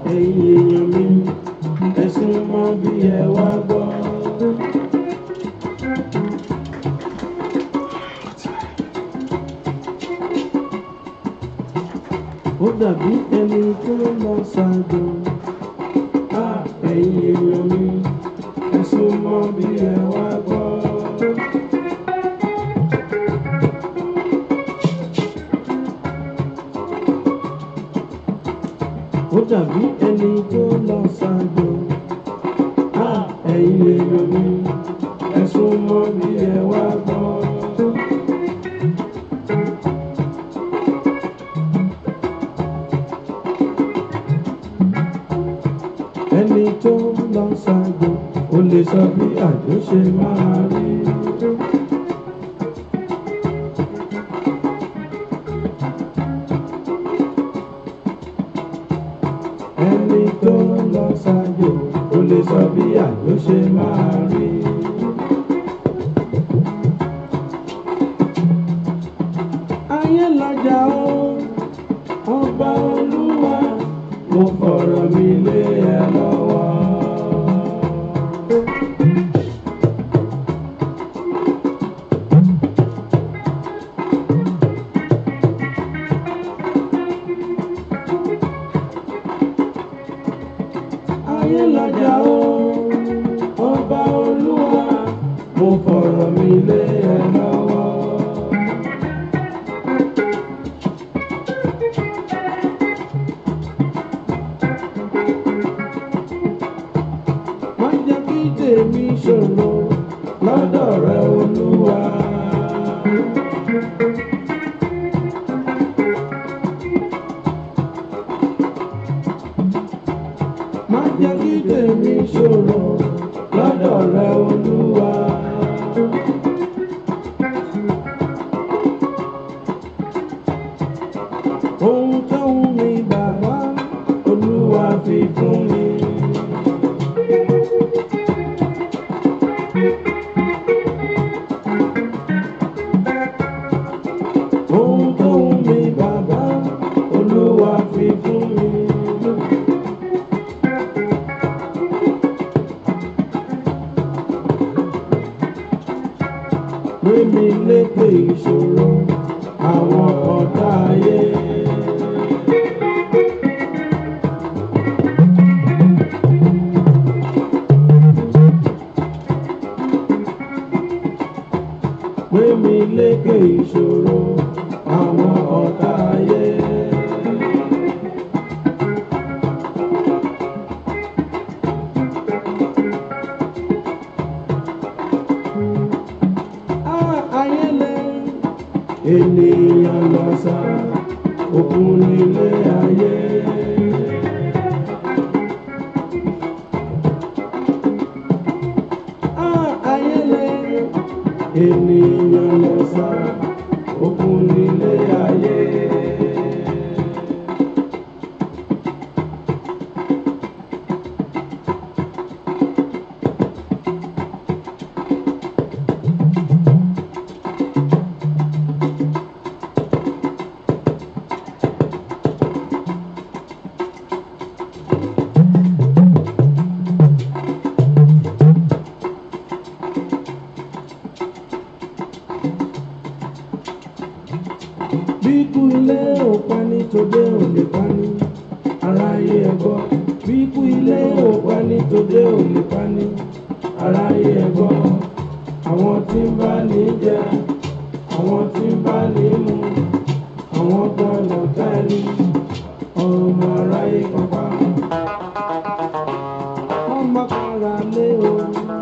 ẹ̀yin èèyàn mi ẹ súnmọ́ bí ẹ wá gbọ́. Ó dàbí ẹni tó lọ ṣàjò. Ẹ̀yin èèyàn mi ẹ súnmọ́ bí ẹ wá gbọ́. Ó dàbí ẹni tó lọ ṣàjò. Ẹ̀yin èèyàn mi ẹ súnmọ́ bí ẹ wá gbọ́. Ẹni tó lọ ṣàjò ó lè sọ bí àjò ṣe máa rí. Ẹni tó lọ ṣàjò ó lè sọ bí àjò ṣe máa rí. Ayé lọ́jà ó ọba Olúwa mo fọ̀rọ̀ mi lé ẹ lọ́wọ́. Ayé lọ́jà ó ọba Olúwa mo fọ̀rọ̀ mi lé ẹ lọ́wọ́. Má jẹ́ kí tèmi ṣòro lọ́dọ̀ rẹ Olúwa. Má jẹ́ kí tèmi ṣòro lọ́dọ̀ rẹ Olúwa. Ohun tó wù mí bàbá Olúwa fi fún mi. Ohun tó wù mí bàbá Olúwa fi fún mi. Gbé mi lékè ìṣòro àwọn ọ̀tá ayé. Gbé mi lékè ìṣòro àwọn ọ̀tá ayé. Ayé lẹ ènìyàn lọ sá òkun nílé ayé. Ayé lẹ ènìyàn lọ sá òkun nílé ayé. Bí ikú ilé ò pani tòde ò lè pani aráyé ẹ gbọ́. Bí ikú ilé ò pani tòde ò lè pani aráyé ẹ gbọ́. Àwọn tí ń bá ní jẹ, àwọn tí ń bá ní mu, àwọn gbọ́dọ̀ tẹ́lẹ̀ ọmọ aráyé pápá. Ọmọ kára lé o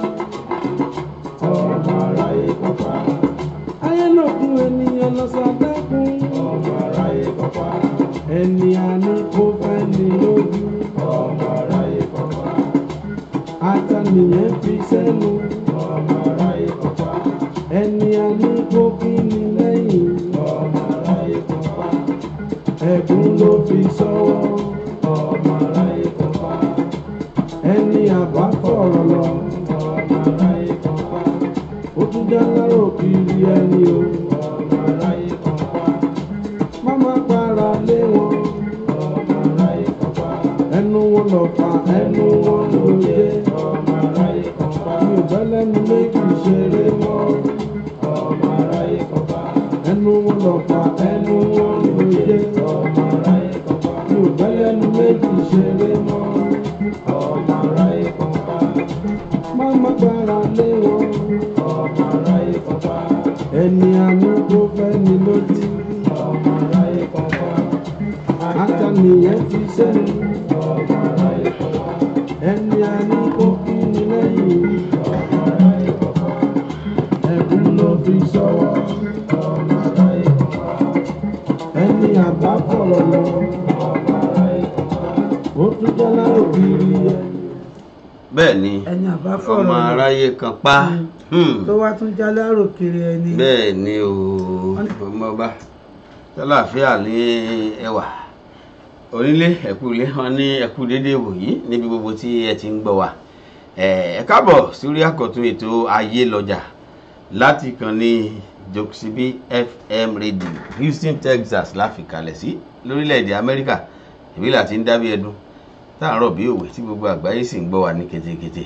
ọmọ aráyé pápá. Ayé lòkun ènìyàn lọ sàdákùn ọmọ aráyé pápá. Ẹni àní kó fẹ́ ní lójú ọmọ aráyé pápá. Àtànìyàn fi sẹ́nu ọmọ aráyé pápá. Ẹni àní kó kí ni lẹ́yìn ọmọ aráyé pápá. Ẹ̀gún ló fi sọ́wọ́ ọmọ aráyé pápá. Ẹni àbá fọ̀rọ̀ lọ ọmọ aráyé pápá. Ó tún já lárò kiri ẹni o ọmọ aráyé pápá. Má má para lé wọn ọmọ aráyé pápá. ẹnu wọn lọ fà ẹnu wọn ló dé ọmọ aráyé kan pa mi ò bá lẹ́nu méjì ṣeré mọ́ ọmọ aráyé kan pa ẹnu wọn lọ fà ẹnu wọn ló dé ọmọ aráyé kan pa mi ò bá lẹ́nu méjì ṣeré mọ́ ọmọ aráyé kan pa máma gbára lé wọn ọmọ aráyé kan pa ẹni àánú tó fẹ́ ni lójú ọmọ aráyé kan pa àtàníyàn fi sẹ́nu ọmọ aráyé kan pa ẹni àánú tó kí ni lẹ́yìn ọmọ aráyé kan pa ẹ̀bùn ló fi sọ́wọ́ ọmọ aráyé kan pa ẹni àbá fọ̀rọ̀ lọ ọmọ aráyé kan pa ó tún jẹ́ láì kiri ẹni. bẹ́ẹ̀ ni ọmọ aráyé kan pa tó wá tún já lárò kiri ẹni. bẹ́ẹ̀ ni o ọmọ ọba tọ́láfíà ní ẹwà onílé ẹ̀kúlé wọn ní ẹ̀kú dédé wòyí níbi gbogbo tí ẹ ti ń gbọ́ wa ẹ káàbọ̀ sórí àkọ́tún ètò ayé lọ́jà láti kàn ní Jokesibi FM radio Houston Texas láfikalẹ̀ sí lórílẹ̀‐èdè Amẹ́ríkà ìbílẹ̀ àti ń dábí ẹdun táàrọ̀ bí òwe tí gbogbo àgbáyé sì ń gbọ́ wa ní ketekete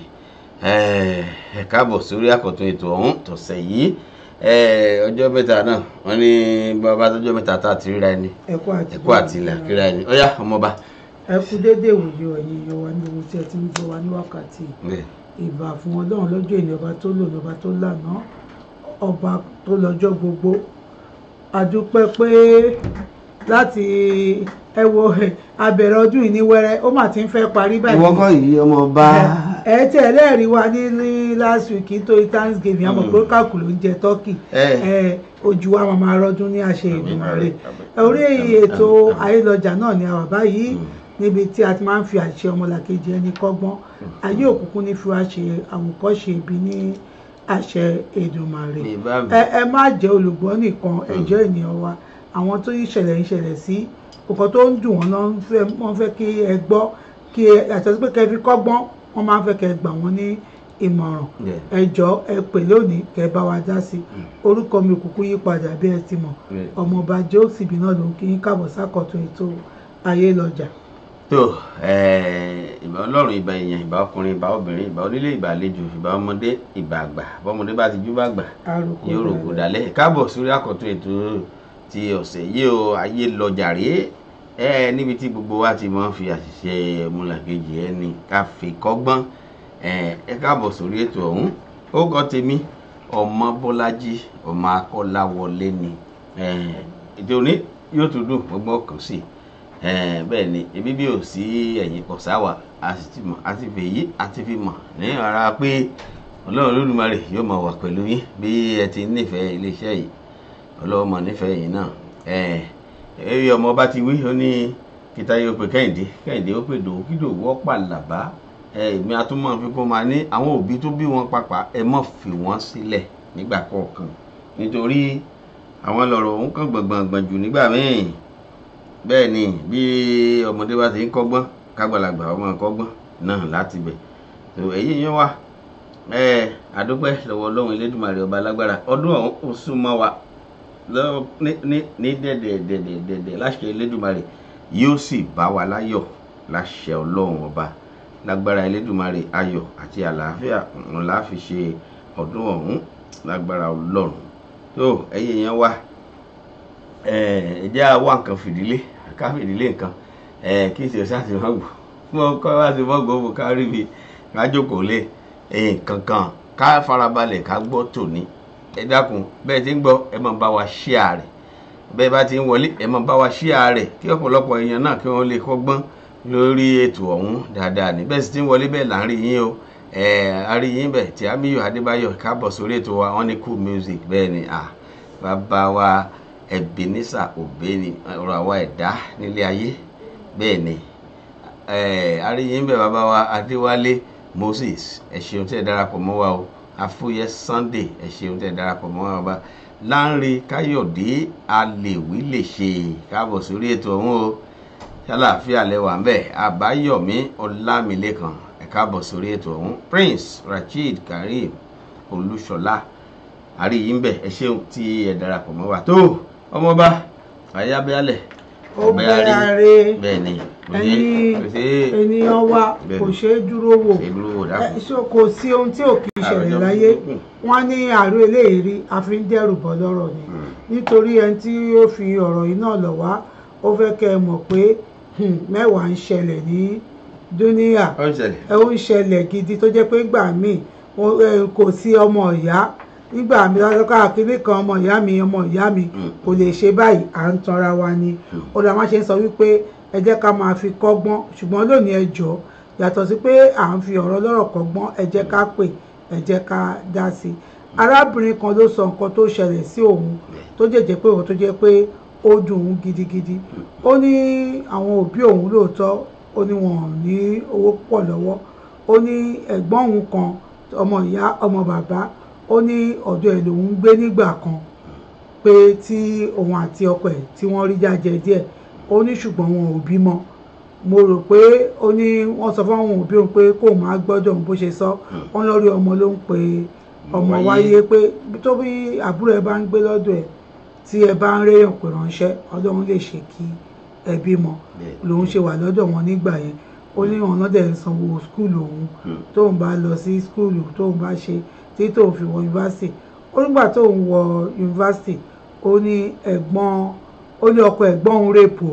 ẹ káàbọ̀ sórí àkọ́tún ètò ọ̀hún tọ̀sẹ̀ yìí ọjọ́ mẹ́ta náà wọ́n ní bàbá tọ́jọ́ mẹ́ta tá àti ríra ẹni ẹ̀kú àti ilẹ̀ kíra ẹni ọ̀yá ọmọọba. ẹ kú dédé ìwòye ọ̀yìn èèyàn wa ní ohun tí ẹ ti ń gbọ́ wa ní wákàtí ìbà fún Ọlọ́run lọ́jọ́ ìní ọba tó lò ní ọba tó lànà ọba tó lọ́jọ́ gbogbo àdúpẹ́ pé láti ẹ wo abẹ̀rẹ̀ ọdún yìí ní wẹ́rẹ́ ó mà ti ń fẹ́ parí báyìí. ìwọ kọ́ yìí ọmọọba. ẹ tí ẹlẹ́rìí wa ní last week nítorí Thanksgiving àmọ́ pé káàkù ló ń jẹ turkey ojú wa máa rọdún ní àṣẹ Èdùmàrè orí ètò ayélujára náà ni àwa báyìí níbi tí a ti máa ń fi àṣẹ ọmọlàkejì ẹni kọ́gbọ́n ayé òkùnkùn ní fi wá ṣe àwòkọ́ṣe ibi ní àṣẹ Èdùmàrè ẹ má jẹ́ olùgbọ́ nìkan ẹ jẹ́ ènìyàn wa àwọn tó yí ìṣẹ̀lẹ̀ sí nǹkan tó ń dùn wọ́n fẹ́ kí ẹ gbọ́ kí ẹ àtọ́sí pé kẹ́ fi kọ́gbọ́n wọ́n máa ń fẹ́ kẹ́ gbà wọ́n ní ìmọ̀ràn ẹ jọ̀ọ́ ẹ pè lónìí kẹ́ bá wa dá sí orúkọ mi òkùnkùn yí padà bí ẹ ti mọ̀ ọmọọba Jokesibi náà ló ń kí yín káàbọ̀ sákọ̀tún ètò ayé lọ́jà. tó ìbà Ọlọ́run ìbà èèyàn ìbà ọkùnrin ìbà obìnrin ìbà onílé ìbà àlejò ìbà ọmọdé ìbà àgbà bọ́mọdé bá ti jú bá gbà yóò rògbò dálẹ̀ káàbọ̀ sórí àkọ́tún ètò ti ọ̀sẹ̀ yìí o ayé lọ́jà rèé níbi tí gbogbo wa ti máa ń fi àṣìṣe ọmọlàkejì ẹni ká fi kọ́gbọ́n ẹ káàbọ̀ sórí ètò ọ̀hún ó kọ́ tèmi ọmọ Bọ́lájí ọmọ Akọ́láwọlé ni ètò òní yóò tún dùn gbogbo ọkàn sí bẹ́ẹ̀ ni ebi bí ò sí ẹ̀yìn pọ̀ sáwà a sì ti mọ̀ àti fèyí àti fi mọ̀ ní ara pé Ọlọ́run Olódùmarè yóò máa wà pẹ̀lú yín bí ẹ ti nífẹ̀ẹ́ iléeṣẹ́ yìí Ọlọ́run mọ̀ nífẹ̀ẹ́ yìí náà èyí ọmọ bá ti wí ó ní kíta yóò pé kẹ́hìndé ó pè dòwú kí dòwú ọ̀pá làbá èmi àtúmọ̀ fi kó máa ní àwọn òbí tó bí wọn papà ẹ mọ̀ fi wọ́n sílẹ̀ nígbà kọ̀ọ̀kan nítorí àwọn lọ̀rọ̀ òun kàn gbọ̀ngbọ̀ngbọ̀n jù nígbà míì bẹ́ẹ̀ ni bí ọmọdé bá ti ń kọ́gbọ́n kágbàlagbà ọmọ kọ́gbọ́n náà láti bẹ̀ tó èyí yẹn wà àdúpẹ́ lọ́wọ́ Ọlọ́run Elédùmarè ọba lágbára ọdún ọ̀hún ó súnmọ́ wa ní dẹ̀dẹ̀ láṣẹ Elédùmarè yóò sì bá wa láyọ̀ láṣẹ Ọlọ́run ọba lágbára Elédùmarè ayọ̀ àti àlàáfíà òun la fi ṣe ọdún ọ̀hún lágbára Ọlọ́run tó ẹ̀yin yẹn wá ẹ̀jẹ̀ àwa nǹkan fìdílé ká fìdílé nǹkan kí ṣe ṣáàtì wọn gbò fún ọkọ wá sí mọ́gbọ́n fún kárí mi ká jókòó lé kankan ká farabalẹ̀ ká gbọ́ tòní ẹ dákun bẹ́ẹ̀ tí ń gbọ́ ẹ máa bá wa share rẹ̀ bẹ́ẹ̀ bá ti ń wọlé ẹ máa bá wa share rẹ̀ kí ọ̀pọ̀lọpọ̀ èèyàn náà kí wọ́n lè kọ́gbọ́n lórí ètò ọ̀hún dáadáa ní bẹ́ẹ̀ sì ti ń wọlé bẹ́ẹ̀ là ń rí yín o a rí yín bẹ́ẹ̀ tí Àmíyù Adébáyọ̀ káàbọ̀ sórí ètò wa wọ́n ní cool music bẹ́ẹ̀ ni bàbá wa Ebenezer Obey ni ọ̀rọ̀ àwa ẹ̀dá nílé ayé bẹ́ẹ̀ ni a rí yín bẹ́ẹ̀ bàbá wa Adéwálé Moses ẹ ṣeun tí ẹ darapọ̀ mọ́ wa o Afúyẹ́ Sunday ẹ ṣeun tẹ́ darapọ̀ mọ́ wa bá Lánre Káyọ̀dé alèwí lè ṣe káàbọ̀ sórí ètò ọ̀hún o ṣàlàáfíà lẹ́wà ń bẹ̀ Àbáyọ̀mí Ọlámilékan ẹ káàbọ̀ sórí ètò ọ̀hún Prince Rashid Karim Olúṣọlá àríyìn bẹ̀ ẹ ṣeun tí ẹ darapọ̀ mọ́ wa tó ọmọọba ayábẹ́álẹ̀ ọbẹ̀rẹ̀ bẹ́ẹ̀ ni ènìyàn wa kò ṣeé dúró wò kò sí ohun tí ò kì í ṣẹlẹ̀ láyé wọ́n ní àrò eléyìí a fi ń dẹ́rù bọ́ lọ́rọ̀ ni nítorí ẹni tí ó fi ọ̀rọ̀ yìí náà lọ̀ wá ó fẹ́ kẹ́ ẹ mọ̀ pé mẹ́wàá ń ṣẹlẹ̀ ní dúníyà ó ń ṣẹlẹ̀ gidi tó jẹ́ pé gbà míì kò sí ọmọ ìyá nígbà mi lọ́kọ́ àkíní kan ọmọ ìyá mi kò lè ṣe báyìí à ń tanra wa ni ó dà má ṣe ń sọ wípé ẹ jẹ́ ká máa fi kọ́gbọ́n ṣùgbọ́n lónìí ẹ jọ̀ọ́ yàtọ̀ sí pé à ń fi ọ̀rọ̀ lọ́rọ̀ kọ́gbọ́n ẹ jẹ́ ká pè ẹ jẹ́ ká dá sí i arábìnrin kan ló sọ nǹkan tó ṣẹlẹ̀ sí òun tó jẹ́jẹ́ pé òun tó jẹ́ pé ó dùn òun gidigidi ó ní àwọn òbí òun lóòótọ́ ó ní wọn ò ní owó pọ̀ lọ́wọ́ ó ní ẹ̀gbọ́n òun kan ọmọ ìyá ọmọ bàbá ó ní ọ̀dọ̀ ẹ̀ lòun ń gbé nígbà kan pé tí òun àti ọkọ ẹ̀ tí wọ́n rí jájẹ díẹ̀ ó ní ṣùgbọ́n wọn ò bímọ mo rò pé ó ní wọ́n sọ fún àwọn òbí òun pé kó máa gbọ́dọ̀ òun bó ṣe sọ wọ́n lórí ọmọ ló ń pe ọmọ wáyé pé tó bí àbúrò ẹ bá ń gbé lọ́dọ̀ ẹ̀ tí ẹ bá ń réyàn pé ránṣẹ́ ọlọ́run lè ṣe kí ẹ bímọ lòun ṣe wà lọ́dọ̀ wọn nígbà yẹn ó ní ọ̀nà dẹ̀ ń sanwó skúlù òun tóun bá lọ sí skúlù tóun bá ṣe tí tóun fi wọ yunifásitì ó nígbà tóun wọ yunifásitì ó ní ọkọ ẹ̀gbọ́n òun rèpù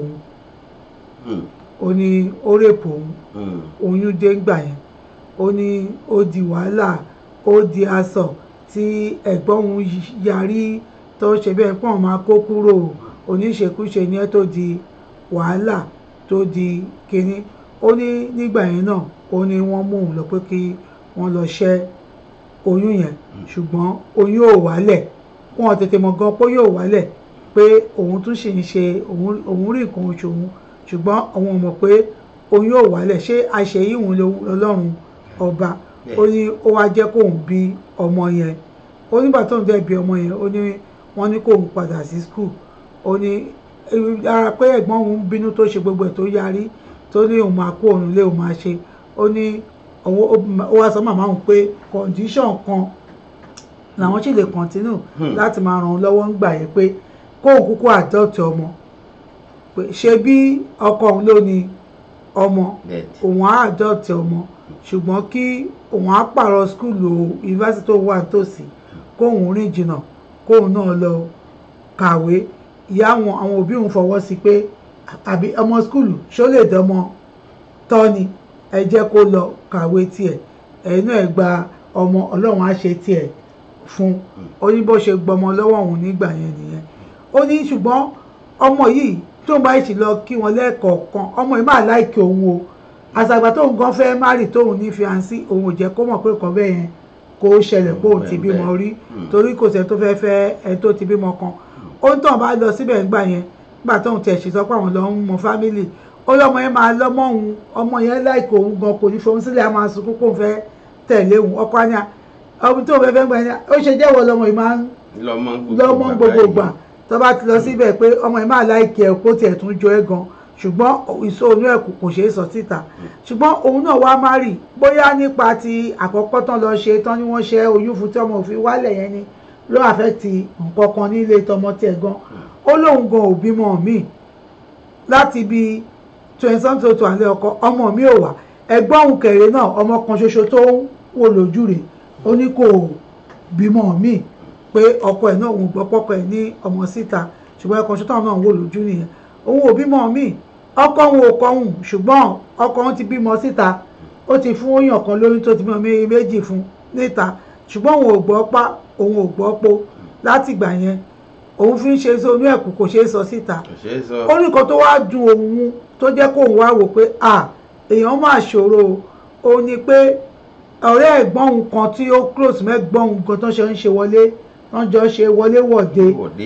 òun ó ní ó rèpù òun oyún dé ńgbà yẹn ó ní ó di wàhálà ó di aṣọ tí ẹ̀gbọ́n òun yarí tó ṣe bẹ́ẹ̀ pọ́n máa kó kúrò oníṣekúṣe ní ẹ́ tó di wàhálà tó di kínní ó ní nígbà yẹn náà ó ní wọ́n mú òun lọ pé kí wọ́n lọ ṣẹ́ oyún yẹn ṣùgbọ́n oyún ò wálẹ̀ wọn tètè mọ̀ gan pé yóò wálẹ̀ pé òun tún ṣì ń ṣe òun rí nǹkan oṣù òun ṣùgbọ́n àwọn mọ̀ pé oyún ò wálẹ̀ ṣé àṣeyíhun lọ́lọ́run ọba ó ní ó wá jẹ́ kóun bí ọmọ yẹn ó nígbà tóun dẹ̀ bí ọmọ yẹn ó ní wọ́n ní kóun padà sí skul ó ní ara pé ẹ̀gbọ́n òun bínú tó ṣe gbogbo ẹ̀ tó yarí tó ní òun máa kó òun lé òun máa ṣe ó ní ó wá sọ màmá òun pé condition kan làwọn sì lè continue láti máa ràn án lọ́wọ́ ń gbà yẹn pé kóun kúkú adopt ọmọ pé ṣe bí ọkọ òun ló ní ọmọ òun á adopt ọmọ ṣùgbọ́n kí òun á pààrọ̀ skúlù yunifásitì tó wà tòsí kóun rìn jìnnà kóun náà lọ kàwé ìyá àwọn òbí òun fọwọ́ sí pé àbí ọmọ skúlù ṣó lè dánmọ tọ́ ni ẹ jẹ́ kó lọ kàwé tiẹ̀ ẹ̀yin náà gba ọmọ ọlọ́run á ṣe tiẹ̀ fún ó ní bó ṣe gbọmọ lọ́wọ́ òun nígbà yẹn nìyẹn ó ní ṣùgbọ́n ọmọ yìí tó ń bá ìṣì lọ kí wọn lẹ́ẹ̀kọ̀ọ̀kan ọmọ yìí máa láìkí òun o àṣàgbà tóun gan fẹ́ márì tóun ní fiancé òun ò jẹ́ kó mọ̀ pé nǹkan bẹ́ẹ̀ yẹn kó ṣẹlẹ̀ pé òun ti bímọ rí torí kò sẹ́ni tó fẹ́ fẹ́ ẹni tó ti bímọ kan ó ń tàn bá lọ síbẹ̀ ńgbà yẹn nígbà tóun tiẹ̀ ṣe sọ pé àwọn lọ ń mọ fámìlì ó lọ́mọ yẹn máa lọ́mọ òun ọmọ yẹn láìkí òun gan kò ní fohùn sílẹ̀ á máa sunkún kóun fẹ́ tẹ̀lé òun ọkọ anya ọmọ tó fẹ́ gbà yẹn ó ṣe jẹ́wọ́ lọ́mọ yìí máa ń lọ́mọ gbogbo gbà tó bá ti lọ síbẹ̀ pé ọmọ yìí máa láìkí ẹ̀ kó tiẹ̀ tún jọ ẹ́ gan ṣùgbọ́n ìṣòro ẹ̀ kò ṣeé sọ síta ṣùgbọ́n òun náà wá má rì bóyá nípa ti àkọ́kọ́ tán lọ ṣe tán ni wọ́n ṣe oyún fún tí ọmọ òfin wálẹ̀ yẹn ni ló àfẹ́tì nǹkan kan nílé tọmọ tiẹ̀ gan ó lóun gan òbí mọ́ mi láti bí 20 tó àlẹ́ ọkọ ọmọ mi ò wà ẹ̀gbọ́n òun kẹrẹ náà ọmọ kan ṣoṣo tó ń wò lójú rẹ̀ ó ní kò bímọ mi pé ọkọ ẹ̀ náà òun gbọ́ pọ́kọ ẹ̀ ní ọmọ síta ṣùgbọ́n ẹ̀kan ṣoṣo náà wò lójú nìyẹn òun ò bímọ mi ọkọ òun ò kọ òun ṣùgbọ́n ọkọ òun ti bímọ síta ó ti fún òyàn kan lóyún tó ti bímọ méjì fún níta ṣùgbọ́n òun ò gbọ́ pá òun ò gbọ́ po láti ìgbà yẹn òun fi ń ṣe sónú ẹ̀kú kò ṣeé sọ síta ó ní nǹkan tó wá dùn òun tó jẹ́ kóun wá wò pé èèyàn máa ṣòro ó ní pé ọ̀rẹ́ ẹ̀gbọ́n òun kan tí ó close mẹ́gbọ́n òun gan tó ṣe ń ṣe wọlé wọ́n jọ ṣe wọléwọ̀de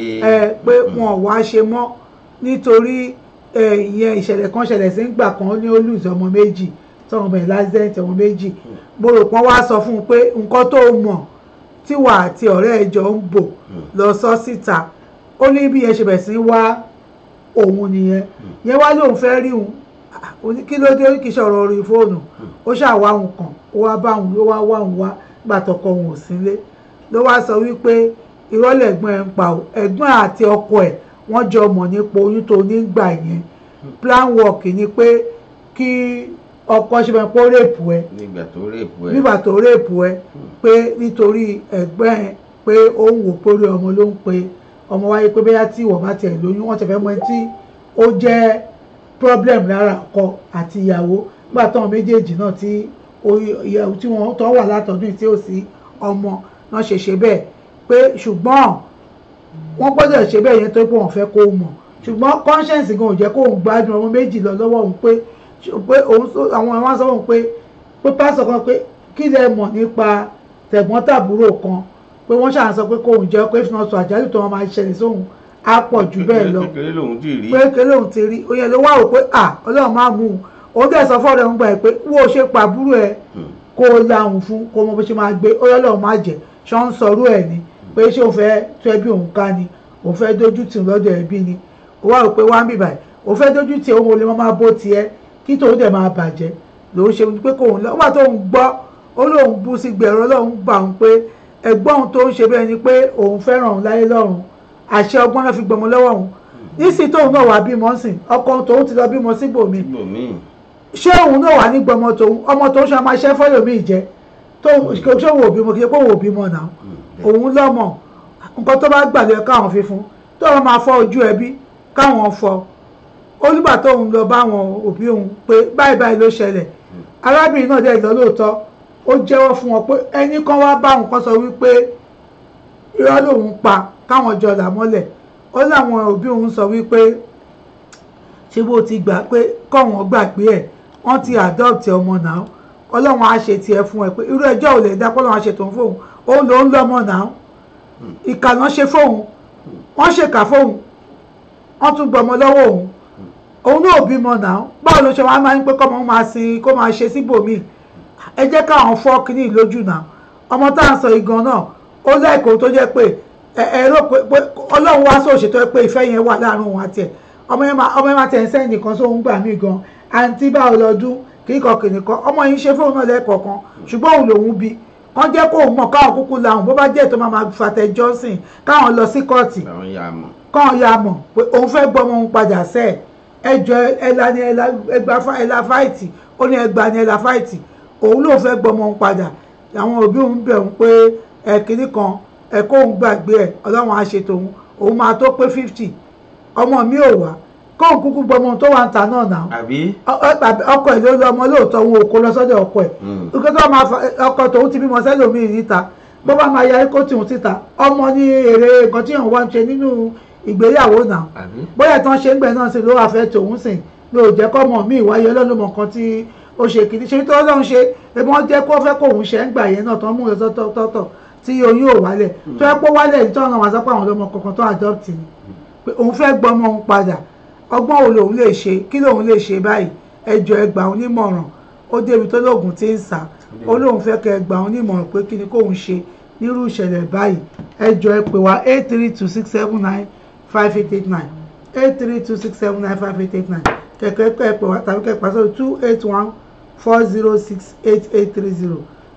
pé wọn ò wá ṣe mọ́ nítorí ìyẹn ìṣẹ̀lẹ̀ kan ṣẹlẹ̀ sí gbà kan ó ní ó lùzọ ọmọ méjì tọmọ bẹ̀rẹ̀ lásìdẹ́ǹtì ọmọ méjì mo rò pọ́n wá sọ fún un pé nǹkan tó mọ̀ tíwà àti ọ̀rẹ́ ẹ̀jọ̀ ń bò lọ sọ síta ó ní bí yẹn ṣe bẹ̀ sí wá òun nìyẹn yẹn wá lóun fẹ́ rí òun kí ló dé kí sọ̀rọ̀ orí fóònù ó ṣàwá òun kàn ó wá bá òun ló wá wá òun wá gbà tọkọ òun ò sílé ló wá sọ wípé ìrọ́lẹ̀ ẹ̀gbọ́n ẹ̀ ń pa ẹ̀gbọ́n àti ọkọ ẹ̀ wọ́n jọ mọ̀ nípa oyún tó nígbà yẹn plan work ni pé kí ọkọ ṣe máa pọ́ rèpù ẹ nígbà tó rèpù ẹ pé nítorí ẹ̀gbẹ́ ẹ pé ó ń wò pórí ọmọ ló ń pe ọmọ wáyé pé bóyá tí ìwọ bá tiẹ̀ lóyún wọ́n ti fẹ́ mọ ẹni tí ó jẹ́ problem lára ọkọ àti ìyàwó nígbà táwọn méjèèjì náà tí ìyàwó tí wọ́n tọ́ wà látọ̀dún tí ò sí ọmọ náà ṣe bẹ́ẹ̀ pé ṣùgbọ́n wọ́n gbọ́dọ̀ ṣe bẹ́ẹ̀ yẹn tó pé wọ́n fẹ́ kó mọ̀ ṣùgbọ́n conscience gan ò jẹ́ kó òun gbádùn ọmọ méjì lọ lọ́wọ́ òun pé òun àwọn ẹ̀wọ̀n sọ òun pé pásọ̀ kan pé kí lẹ mọ̀ nípa tẹ̀gbọ́n-tàbúrò kan pé wọ́n ṣàn sọ pé kóun jẹ́ pé fún ọ̀sọ̀ àjálù tó wọn máa ṣẹlẹ̀ sóhun á pọ̀ jù bẹ́ẹ̀ lọ pé kékeré lòun ti rí ó yẹ ló wá wò pé ọlọ́run máa mú un òun dẹ̀ sọ fọ́ọ̀rẹ́ ń gbà pé wo ṣe pàbúrò ẹ kó o lahùn fún kó o mọ bó ṣe máa gbé ó yọ lọ́run máa jẹ́ ṣọ́ ń sọrú ẹ̀ ni pé ṣé òun fẹ́ tó ẹbí òun ká ni òun fẹ́ dójú tì lọ́dọ̀ ẹbí ni ó wá rò pé wá ń bì báyìí òun fẹ́ dójú tì òun ò lè máa bó tiẹ̀ kí tòun dẹ̀ máa bàjẹ́ lòun ṣe pé kóun lọ wà tóun gbọ́ ó lóun bú sí gbẹ̀rọ lọ́hùn bà òun pé ẹ̀gbọ́n òun tó ń ṣe bẹ́ẹ̀ ni pé òun fẹ́ràn òun láyé lọ́run àṣẹ ọgbọ́n náà fi gbọmọ lọ́wọ́ òun nísì tóun náà wà bímọ sìn ọkọ tóun ti lọ bímọ síbòmí ṣé òun náà wà ní gbọmọ tóun ọmọ tóun ṣe máa ṣẹ́ fọ́lọ́mì jẹ́ tóun ṣé òun ò bímọ kì í ṣe pé òun ò bímọ náà òun lọ́mọ nǹkan tó bá gbàgbé káwọn fi fún tó wọn máa fọ ojú ẹbí káwọn fọ olùgbà tóun lọ bá àwọn òbí òun pé báyìí báyìí ló ṣẹlẹ̀ arábìnrin náà dẹ̀ lọ lóòótọ́ ó jẹ́wọ́ fún wọn pé ẹnì kan wá bá òun kan sọ wípé irọ́ lòun pa káwọn jọ là mọ́lẹ̀ ó láwọn òbí òun sọ wípé ṣé bó ti gbà pé kọ́wọn gbàgbé ẹ̀ wọ́n ti adopt ọmọ náà ọlọ́run á ṣe tiẹ̀ fún ẹ pé irú ẹjọ́ ò lè dá kọ́lọ́run á ṣe tòun fóun òun lòún lọ́mọ náà ìkànnà ṣe fóun wọ́n ṣèkà fóun wọ́n tún gbọmọ lọ́wọ́ òun náà bímọ náà báwo ló ṣe wá máa ń pé kọ́mọ máa sin kó máa ṣe síbòmíì ẹ jẹ́ káwọn fọ́ kínní lójú náà ọmọ tá à ń sọ igan náà ó lẹ́ẹ̀kọ́ tó jẹ́ pé ẹ̀rọ pé ọlọ́run wá sóò ṣètò pé ìfẹ́ yẹn wà láàrin òun àti ẹ̀ ọmọ yẹn máa tẹ̀ ń sẹ́yìn nìkan sóhun gbà mí gan àǹtí báwo lọ́dún kíkọ kìnìkan ọmọ yìí ń ṣe fóun náà lẹ́ẹ̀kọ̀ọ̀kan ṣùgbọ́n òun lòun bí kán jẹ́ kó mọ̀ káwọn kúkú làwọn bó bá jẹ́ tó máa fàtẹ̀ jọ́sìn káwọn lọ sí kóòtù káwọn ya mọ̀ pé òun fẹ́ gbọ́mọ òun padà sẹ́ẹ̀ ẹjọ́ ẹ̀la ni ẹ̀la fáìtì ó ní ẹgbàá ni ẹ̀la fáìtì òun ló fẹ́ gbọ́mọ òun padà àwọn òbí òun bẹ̀ òun pé ẹ̀kíní kan ẹ̀kọ́ òun gbàgbé ẹ̀ ọlọ́run á ṣe tòun òun máa tó pé 50 ọmọ mi ò wá kóun kúkú gbọ́mọ tó wà ń ta náà náà ọkọ ẹ̀ ló lọ ọmọ lóòótọ́ òun ò kó lọ sọ́dọ̀ ọkọ ẹ̀ ọkọ tòun ti bímọ sẹ́lòmíì níta bó bá máa yarí kó tìhun síta ọmọ ní èrè nǹkan tí òun wá ń ṣe nínú ìgbéyàwó náà bóyá tí wọ́n ṣe ń gbẹ̀ náà sí ló wà fẹ́ tòun sìn ló jẹ́ kọ́mọ mi ìwáyé ọlọ́lọ́mọ kan tí ó ṣe kìíní ṣe tó lọ́n ṣe ebi wọ́n jẹ́ kó fẹ́ kóun ṣe ń gbà yẹn náà tó ń mú lọ tọ́tọ̀ tí oyún ò wálẹ̀ tó yẹ kó wálẹ̀ nítorí àwọn àṣà pé àwọn ọlọ́mọ kankan tó adopt ni pé òun fẹ́ gbọ́mọ òun padà ọgbọ́n wo lòun lè ṣe kí lòun lè ṣe báyìí ẹjọ́ ẹgbà òun nímọ̀ràn ó débi tó lóògùn tí ń sà ó lóun fẹ́ kẹ́ ẹgbà òun nímọ̀ràn pé kí ni kóun ṣe nírú ìṣẹ̀lẹ̀ báyìí ẹjọ́ ẹ pè wá 83267958889 83267958889 kẹ̀kẹ́ ẹ pè wá tàbí kẹ́ pàṣẹ 28140688830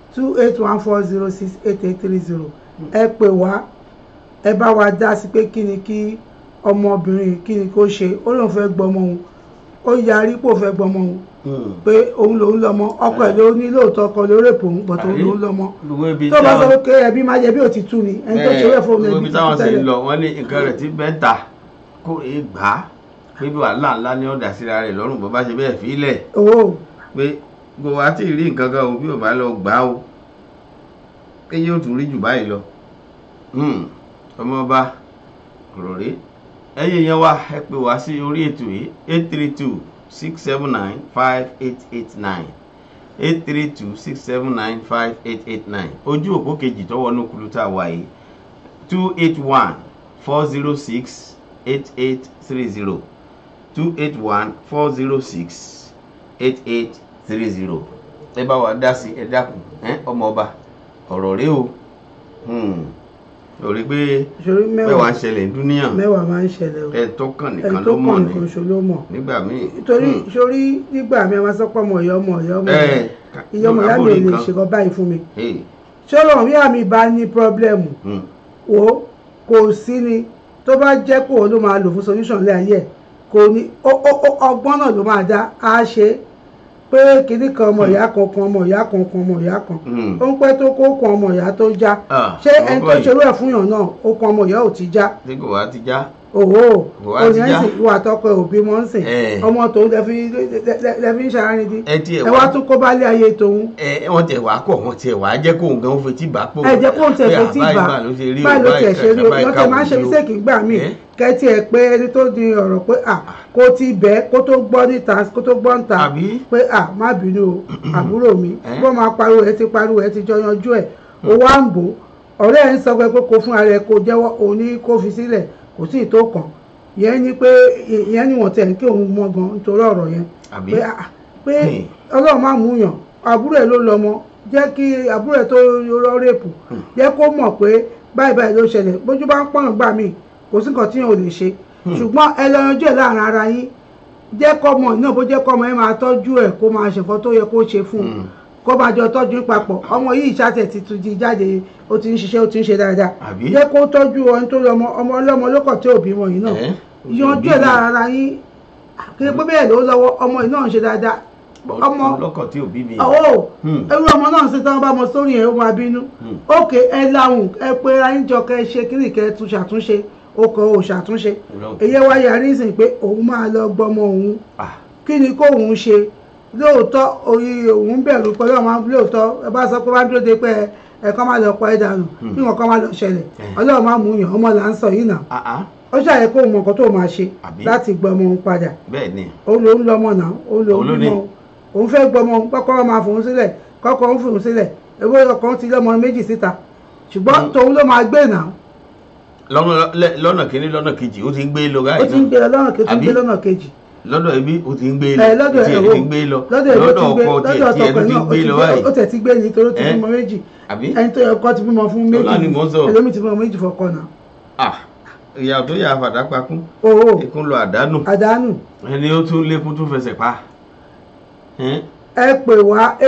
28140688830 ẹ pè wá ẹ bá wa dá sí pé kí ni kí ọmọbìnrin kí ni kó ṣe ó lóun fẹ́ gbọmọ òun ó yarí pò fẹ́ gbọmọ òun pé òun lòun lọ́mọ ọkọ ẹ̀ ló ní lóòótọ́ ọkọ ló rèpò òun pọ̀ tó lòun lọ́mọ tó bá sọ pé ẹbí máa jẹ bí ò ti tú ni ẹni tó ṣe rẹ̀ fún ẹbí ti tú tẹ́lẹ̀. wọ́n ní nǹkan rẹ̀ ti bẹ́ẹ̀ ta kó e gbà á pé bí wàhálà ńlá ni ó dà síra rẹ̀ lọ́rùn bó bá ṣe bẹ́ẹ̀ fi lẹ̀ pé gbogbo àti rí nǹkan kan òun bí ò bá lọ gbà á o pé yóò tún rí jù báyìí lọ ọmọọba kòròrè ẹ̀yin yẹn wá ẹ pè wá sí orí ètò yìí 832-679-5889 832-679-5889 ojú òpó kejì tó wọnú kuluta wà yìí 281-406-8830 281-406-8830 ẹ bá wa dá sí ẹ dákun ọmọọba ọ̀rọ̀ rẹ o lórí pé mẹ́wàá ń ṣẹlẹ̀ dúníyàn mẹ́wàá máa ń ṣẹlẹ̀ o ẹ̀ tó kàn nìkan ló mọ̀ ní nígbà míì. torí sórí nígbà mi àwọn sọpọ̀ ọmọ ìyá ọmọ ìyá ọmọ ìyá ọmọ ìyá mi ò lè ṣe kan báyìí fún mi. ṣọ́rọ̀ bí àmì bá ní pírọ́blẹ́mù wo kò sí ni tó bá jẹ́ kó ló máa lò fún solution lé ayé ẹ̀ kò ní ọgbọ́n náà ló máa dá a ṣe pé kìnnì kan ọmọ ìyá kan ọmọ ìyá kan ọmọ ìyá kan ó ń pẹ́ tó kó kan ọmọ ìyá tó já ṣé ẹni tó ṣerú ẹ̀ fún yàn náà ó kan ọmọ ìyá ò ti já. tí kò wá ti já. òwò òyìnbó ìwà àtọkọ òbí mọ́ ń sìn ọmọ tòun lẹ́fí ń ṣàárín dín ẹ wá tún kó bá lé ayé tòun. wọ́n tẹ̀ wá kọ̀ wọ́n tẹ̀ wá jẹ́ kóun gan fetí bá pò. ẹ jẹ́ kóun tẹ̀ fetí bá báyìí ló tẹ̀ ṣe rí o wọ́n tẹ̀ máa ń ṣe mistake gbà mí kẹ́tì ẹ̀ pé ẹni tó di ọ̀rọ̀ pé kó ti bẹ́ẹ̀ kó tó gbọ́ níta kó tó gbọ́ níta pé má bínú o àbúrò mi bó máa pariwo ẹ ti jọ yanjú ẹ̀ ó wá ń bò ọ̀rẹ́ ẹ̀ ń sọ pé kó fún ara ẹ̀ kó jẹ́wọ́ òní kó fi sílẹ̀ kò sí ìtó kan yẹn ni pé ìyẹn ni wọ́n tẹ̀ kí òun mọ gan nítorí ọ̀rọ̀ yẹn pé ọlọ́run má mú yàn àbúrò ẹ̀ ló lọ́mọ jẹ́ kí àbúrò ẹ̀ tó rọ́ rèpù jẹ́ kó mọ̀ pé báyìí ló ṣẹlẹ̀ bójú bá ń pọ̀nà gbà míì kò sí nǹkan tí yẹn ò lè ṣe ṣùgbọ́n ẹ lọ yanjú ẹ̀ láàrin ara yín jẹ́ kọ́mọ náà bó jẹ́ kọ́mọ ẹ máa tọ́jú ẹ̀ kó máa ṣe nǹkan tó yẹ kó ṣe fún un kó máa jọ tọ́jú papọ̀ ọmọ yìí ṣàtẹ̀ ti tún di jáde ó ti ń ṣiṣẹ́ ó ti ń ṣe dáadáa jẹ́ kó tọ́jú ọ̀hún tó lọ́mọ ọmọ ọlọ́mọ lókọ̀ tí òbí wọn yìí náà yanjú ẹ̀ láàrin ara yín kí pé bẹ́ẹ̀ ló lọ́wọ́ ọmọ yìí náà ń ṣe dáadáa ọmọ lọ́kọ̀ tí òbí mi. ẹrú ọmọ náà ṣe tán bá mọ sórí ẹ̀ ó máa bínú ókè ẹ láwùn ẹ pé ayín jọ kẹ ṣe kí nìkẹ́ tún ṣàtúnṣe ọkọ̀ ò ṣàtúnṣe èyí wá yarí sìn pé òun máa lọ gbọmọ òun kí ni kóun ṣe lóòótọ́ orí òun bẹ̀rù pé ọlọ́run lóòótọ́ ẹ bá sọ pé wá dúró de pé ẹ̀kọ́ máa lọ pa ẹ̀ dànù kí wọn kọ́ máa lọ ṣẹlẹ̀ ọlọ́run máa mú yàn ọmọ là ń sọ yìí nà ó ṣàyẹ kó mọ nǹkan tó máa ṣe láti gbọmọ òun padà òun lòún lọmọ náà òun lòún bímọ òun fẹ́ gbọmọ òun kọ́kọ́ máa fòun sílẹ̀ kọ́kọ́ ń fòun sílẹ̀ ewé ọkàn ti lọ́mọ méjì síta ṣùgbọ́n tòun ló máa gbé náà lọ́nà kìíní lọ́nà kejì ó ti ń gbé lọ báyìí ó ti ń gbé lọ lọ́nà kejì ó ti ń gbé lọ́nà kejì lọ́dọ̀ ẹbí ó ti ń gbé lọ lọ́dọ̀ ẹ̀rọ ti ń gbé lọ lọ́dọ̀ ọkọ tiẹ̀ tiẹ̀ ló ti ń gbé lọ báyìí ó tẹ̀ ti gbé ní torí ó ti bímọ méjì ẹni tó yẹ kọ́ ti bímọ fún méjì ẹlòmíì ti bímọ méjì fọkọ náà. ìyá tó yà fàdá pakún ikún lọ àdánù ẹni ó tún lékún tún fẹsẹ̀ pa. ẹ pè wá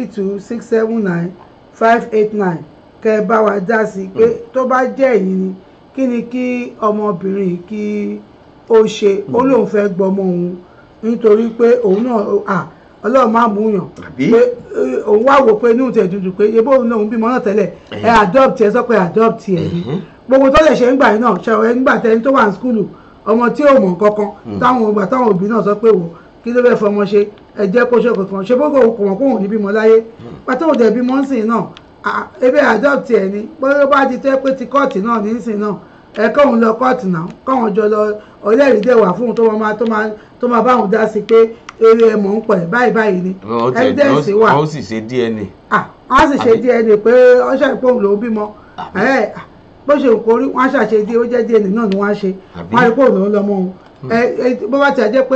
832-679-589 kẹ́ ẹ bá wa dá sí pé tó bá jẹ́ èyí ni kí ni kí ọmọbìnrin kí ó ṣe ó lóun fẹ́ gbọmọ òun nítorí pé òun náà ọlọ́run máa mú yàn pé òun wá wò pé inú tẹ̀ dúdú pé ebó òun náà òun bímọ náà tẹ́lẹ̀ ẹ adopt ẹ sọ pé adopt ẹ ní gbogbo tó lè ṣe ń gbà yín náà ṣe ẹ nígbà tẹni tó wà ní skúlù ọmọ tí ò mọ̀ kankan táwọn òbí náà sọ pé wò kí ló fẹ́ fọmọ ṣe ẹ jẹ́ kó ṣe kankan ṣe bó kò mọ̀ kóhùn ní bímọ láyé pàtó òdẹ bímọ ń sìn náà ebe adopt ẹ ní bóyá bá ti tẹ́ pé ti kọ́ọ̀tì náà ní sìn náà ẹ kóhun lọ kọ́ọ̀tì náà kóhun jọ lọ ọlẹ́rìí dẹ̀ wà fún un tó máa báwọn dá sí pé eré ẹ̀mọ́ ń pẹ̀ báyìí ni evidence wà. wọ́n sì ṣe DNA. wọ́n sì ṣe DNA pé ọṣẹ́ ìpòhùn ló ń bímọ bó ṣe kò rí wọ́n ṣàṣe DNA ó jẹ́ DNA náà ni wọ́n á ṣe wọ́n á rí pòhùn ló ń lọ́mọ òun bó bá ti jẹ́ pé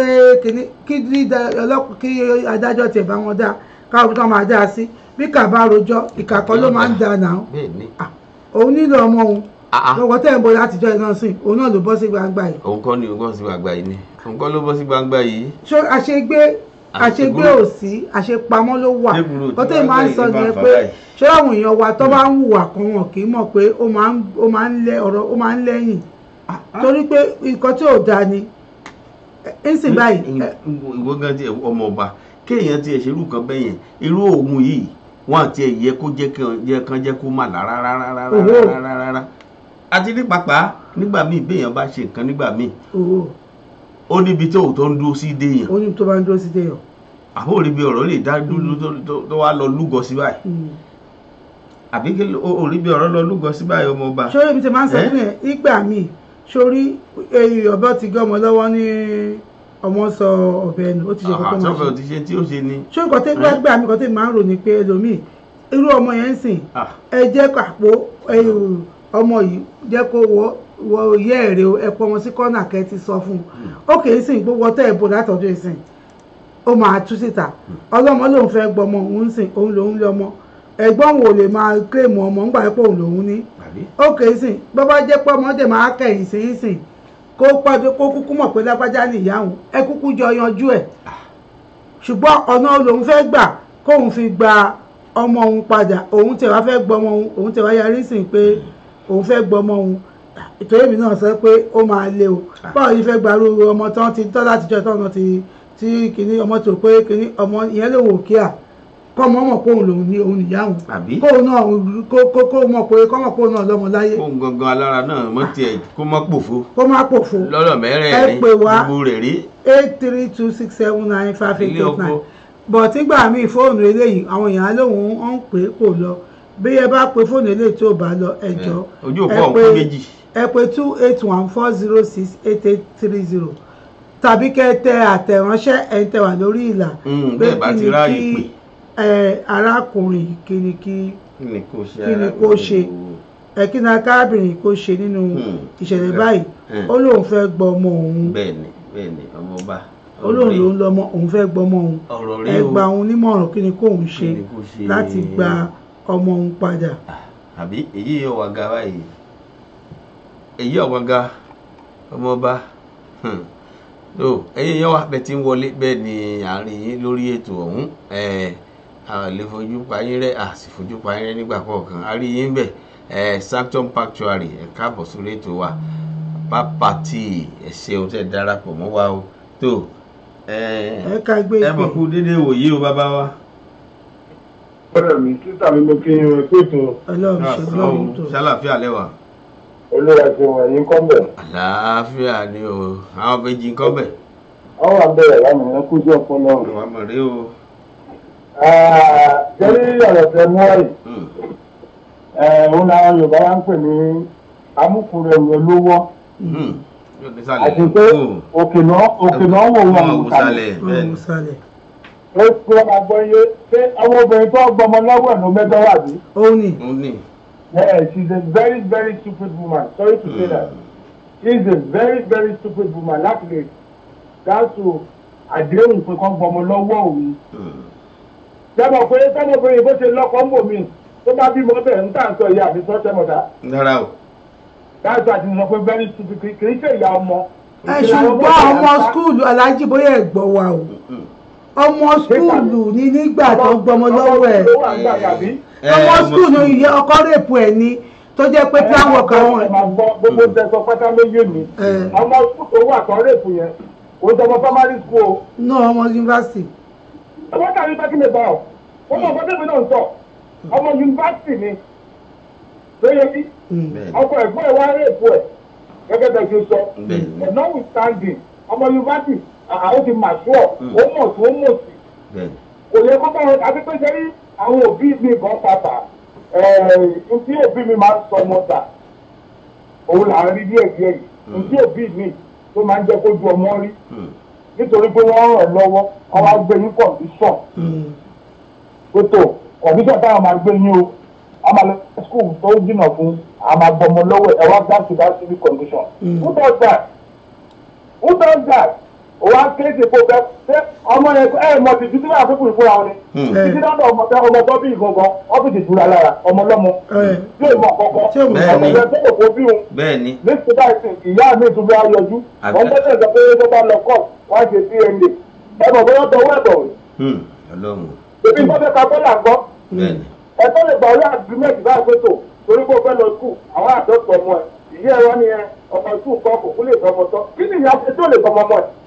kí adájọ́ tiẹ̀ bá wọn dá káwọn tó máa dá sí bí kà bá rojọ́ ìkà kan ló máa ń dà náà òun nílò ọmọ òun lọ́wọ́ tẹ́ ń bọ̀ látijọ́ iná sìn òun náà ló bọ́ sí gbangba yìí. òun kọ́ ni òun kọ́ sí gbangba yìí ni òun kọ́ ló bọ́ sí gbangba yìí. ṣé àṣegbé ò sí àṣepamọ́ ló wà kọ́tẹ́ máa ń sọ yẹn pé ṣé àwọn èèyàn wa tó bá ń hùwà kan wọn kì í mọ̀ pé ó máa ń lẹ́yìn torí pé nǹkan tí ò dáa ni ẹ̀sìn báyìí. ìwọ gan ti ọmọ ọba kéèyàn ti ẹ̀ṣẹ̀ irú kan bẹ́yẹn irú òun yìí wọ́n àti ẹ̀yẹ kó jẹ́ kó má lára rárá àti ní pàpà nígbà míì béèyàn bá ṣe nǹkan nígbà míì ó níbi tó ń dúró sí déèyàn. ó níbi tó bá ń dúró sí déèyàn. àbó òrìbí ọ̀rọ̀ lè dá dúró tó wá lọ lúgọ sí báyìí àbí kí òrìbí ọ̀rọ̀ lọ lúgọ sí báyìí ọmọ ọba. sórí ibi tí máa ń sọ fún ẹ nígbà míì sórí ọ̀bẹ ti gé ọmọ lọ́wọ́ ní ọmọ sọ ọ̀bẹ ẹnu ó ti ṣe kókó máa ṣe. àtọ́fẹ́ ò ti ṣe tí ó ṣe ni. ṣé nǹkan tẹ́ gbà mí kan tẹ́ máa ń rò ní pé ẹlòmíì irú ọmọ yẹn ń sìn ẹ jẹ́ kàpó ọmọ yìí jẹ́ kó wọ yẹ́ ẹ̀rẹ́ ẹ̀pọ̀ wọn sí kọ́nà kẹ́ ti sọ fún un ó kì í sìn gbogbo ọtọ́ ẹ̀bùn látọ̀dọ̀ ìsìn ó máa tú síta ọlọ́mọ lòun fẹ́ gbọmọ òun ń sìn òun lòun lọ́mọ ẹ̀gbọ́n wo lè máa kílèmù ọmọ ńgbà pé òun lòun ní ó kì í sìn bó bá jẹ́ pé ọmọdé máa kẹ̀yìn sí í sìn kó kúkú mọ̀ pé lágbájá ní ìyá òun ẹ kúkú jọ yanjú ẹ̀ ṣùgbọ́n ọ̀nà lòun fẹ́ gbà kóun fi gba ọmọ òun padà òun tẹ̀ wá fẹ́ gbọmọ òun tẹ̀ wá yarí sìn pé òun fẹ́ gbọmọ òun ìtòrí mi náà sọ pé ó máa lé o báwo ni fẹ́ gbarú ọmọ tán ti tọ́ láti jọ tọ́nà tí kìíní ọmọ tó pé kìíní ọmọ ìyẹn ló wò kíá kọ́mọ mọ̀ pé òun lòun ní òun nìyá òun kóun náà kó mọ̀ pé kọ́mọ̀ pé òun náà lọ́mọ láyé. òun gangan alára náà mọ̀ tiẹ̀ kó má pòfo. kó má pòfo. lọ́rọ̀ mẹ́rẹ̀ẹ̀rin gbogbo rẹ̀ rí. 832679589 bọ̀ tígbà míì fóònù eléyìí àwọn èèyàn lóhùn ó ń pè é kò lọ bí ẹ bá pe fóònù eléyìí tó bá lọ ẹjọ́ ojú òpó ọ̀hún méjì. ẹ pè 281406830 tàbí kẹ́ tẹ àtẹ̀ránṣẹ́ ẹ̀ ń tẹ wà lórí ìlà pé kí ni kí arákùnrin kí ni kó ṣe kí ni akábìnrin kó ṣe nínú ìṣẹ̀lẹ̀ báyìí ó lóun fẹ́ gbọ́ ọmọ òun. bẹ́ẹ̀ni ọmọ ọba olóhùn ló ń lọmọ òun fẹ́ gbọ́mọ òun ẹ gba òun nímọ̀ràn kí ni kóun ṣe láti gba ọmọ òun padà. àbí èyí yóò wá ga báyìí èyí ọ̀wá ga ọmọ ọba ẹ̀yin yẹn wà bẹ́ẹ̀ tí ń wọlé bẹ́ẹ̀ ni àárín yín lórí ètò ọ̀hún lè fojú pa yín rẹ́ sì fojú pa yín rẹ́ nígbà kọ̀ọ̀kan a rí yín bẹ́ẹ̀ Sanctum Pactuary ẹ káàbọ̀ sórí ètò wa pápá tí ẹ ṣeun tẹ́ darapọ̀ mọ́ wa o tó ẹ mọ̀ kú dédé wòye o bàbá wa. ọ̀rẹ́ mi títà mi mo kí n rìn pé tó. ọlọ́run tó ṣàlàfíà lẹ́wà. olóyè ti wọ̀n yín kọ́ bẹ̀. àlàáfíà ni o àwọn méjì kọ́ bẹ̀. àwọn àbẹ̀rẹ̀ lánàá kú sí ọpọlọ. wà á mọ̀ rí o. jẹ́rí ọ̀rọ̀ tẹ mú wáyé. òun làwọn Yorùbá wá ń pè ní amúkúrẹ́ olówó. àti pé òkè náà wò wọ́n sálẹ̀. ó kó agbọ́ yé ṣé àwọn obìnrin tó gbọmọ lọ́wọ́ ẹ̀ ló mẹ́tọ́ wà bí. ó ní. Yeah, she's a very, very stupid woman. Sorry to say that. She's a very, very stupid woman. That's to àdéhùn pé kán gbọmọ lọ́wọ́ òun. Jẹ́mọ̀ pé sọ́mọbìnrin bó ṣe lọ́kọ̀ ń bò mí tó bá bímọ bẹ́ẹ̀ ń tà ń sọ ìyá àbí sọ́ṣẹ́ mọ̀dá. Rárá o. That's why I sọ pé very stupid kì í ṣe ìyá ọmọ. ṣùgbọ́n ọmọ skúùlù Aláàjì bóyá ẹ̀ gbọ́ wa o. Ọmọ skúùlù ní nígbà tó gbọmọ lọ́wọ́ ẹ̀. Ọmọ skúùlù ìyá ọkọ rèpù ẹ̀ ni tó jẹ́ pé plan worker wọn. Gbogbo tẹ̀sán pátá méjì mi. Ọmọ skúùlù tó wà kan rèpù yẹn kò jọmọ primary school. náà ọmọ yunifásitì. Ọmọ tàbí bákí lè bá ọ. Ọmọ ọ̀gá tẹ̀mí náà ń sọ. Ọmọ yunifásitì ni. Lóye bí. Ọkọ ẹ̀gbọ́n ẹ̀ wá rèpù ẹ̀ gẹ́gẹ́ bẹ́ẹ̀ ṣe sọ. But notwithstanding ọmọ yunifásitì àwọn ti màṣúọ̀ ó mọ̀ sí ó mọ̀ sí. Kò yẹ kó bá wọn àti pé sẹ́rí àwọn òbí mi kan pàpà tí òbí mi máa ń sọ ọmọ dà òun là ń rí díẹ̀ díẹ̀ yìí tí òbí mi tó máa ń jẹ́ kó ju ọmọ rí nítorí pé wọ́n ràn lọ́wọ́ wọ́n wá gbé ní kọ̀ǹdíṣọ̀n kótó kọ̀ǹdíṣọ̀n táwọn máa gbé ní o a máa lọ sí skul tó jìnnà fún a máa gbọmọ lọ́wọ́ ẹ̀ wá gbá ṣùgbọ́n sí ní kọ̀ǹdíṣọ̀n. Who does that? Who does that? O wa kéde kó bẹ ṣé ọmọ yẹn mọ ti dúdú náà fífún ìfúnra wọn ni títí dáná ọmọ tó bí ìgangan ọ́fíìsì ìdúrà lára ọmọ lọ́mọ yóò mọ kọ́kọ́ ọmọ yẹn tó kò bí òun lẹ́sìn báyìí ìyá mi tún bá yọjú wọ́n gbọ́dọ̀ sọ pé tó bá lọ kọ́ wọ́n á ṣe DNA ẹ̀bọ̀ bóyá tọwọ́ ẹ̀bọ̀ rẹ̀ èmi gbọ́dọ̀ ká bọ́lá gbọ́ ẹ̀tọ́ lè gbà ọlá agreement báyìí pé tó torí pé ó fẹ́ lọ skul àwọn àdọ́tọ̀ ọmọ ẹ̀ ìyá ẹ̀ wọ́n ni ọmọ skul kan kò kú lè fọmọ tán kí ni ìyá ṣe tó lè fọmọ mọ́ ẹ̀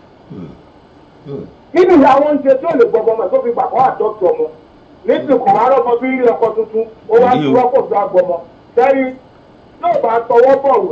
kí ni ìyá wọn ń ṣe tí ó lè gbọgbọ ọmọ ẹ tó fi gbà kọ́ àdọ́tì ọmọ nítorí kò wá rọ́mọ bí rí ọkọ tuntun ó wá sí wọ́pọ̀ tó agbọmọ sẹ́rí yóò bá tọwọ́ bọ̀wé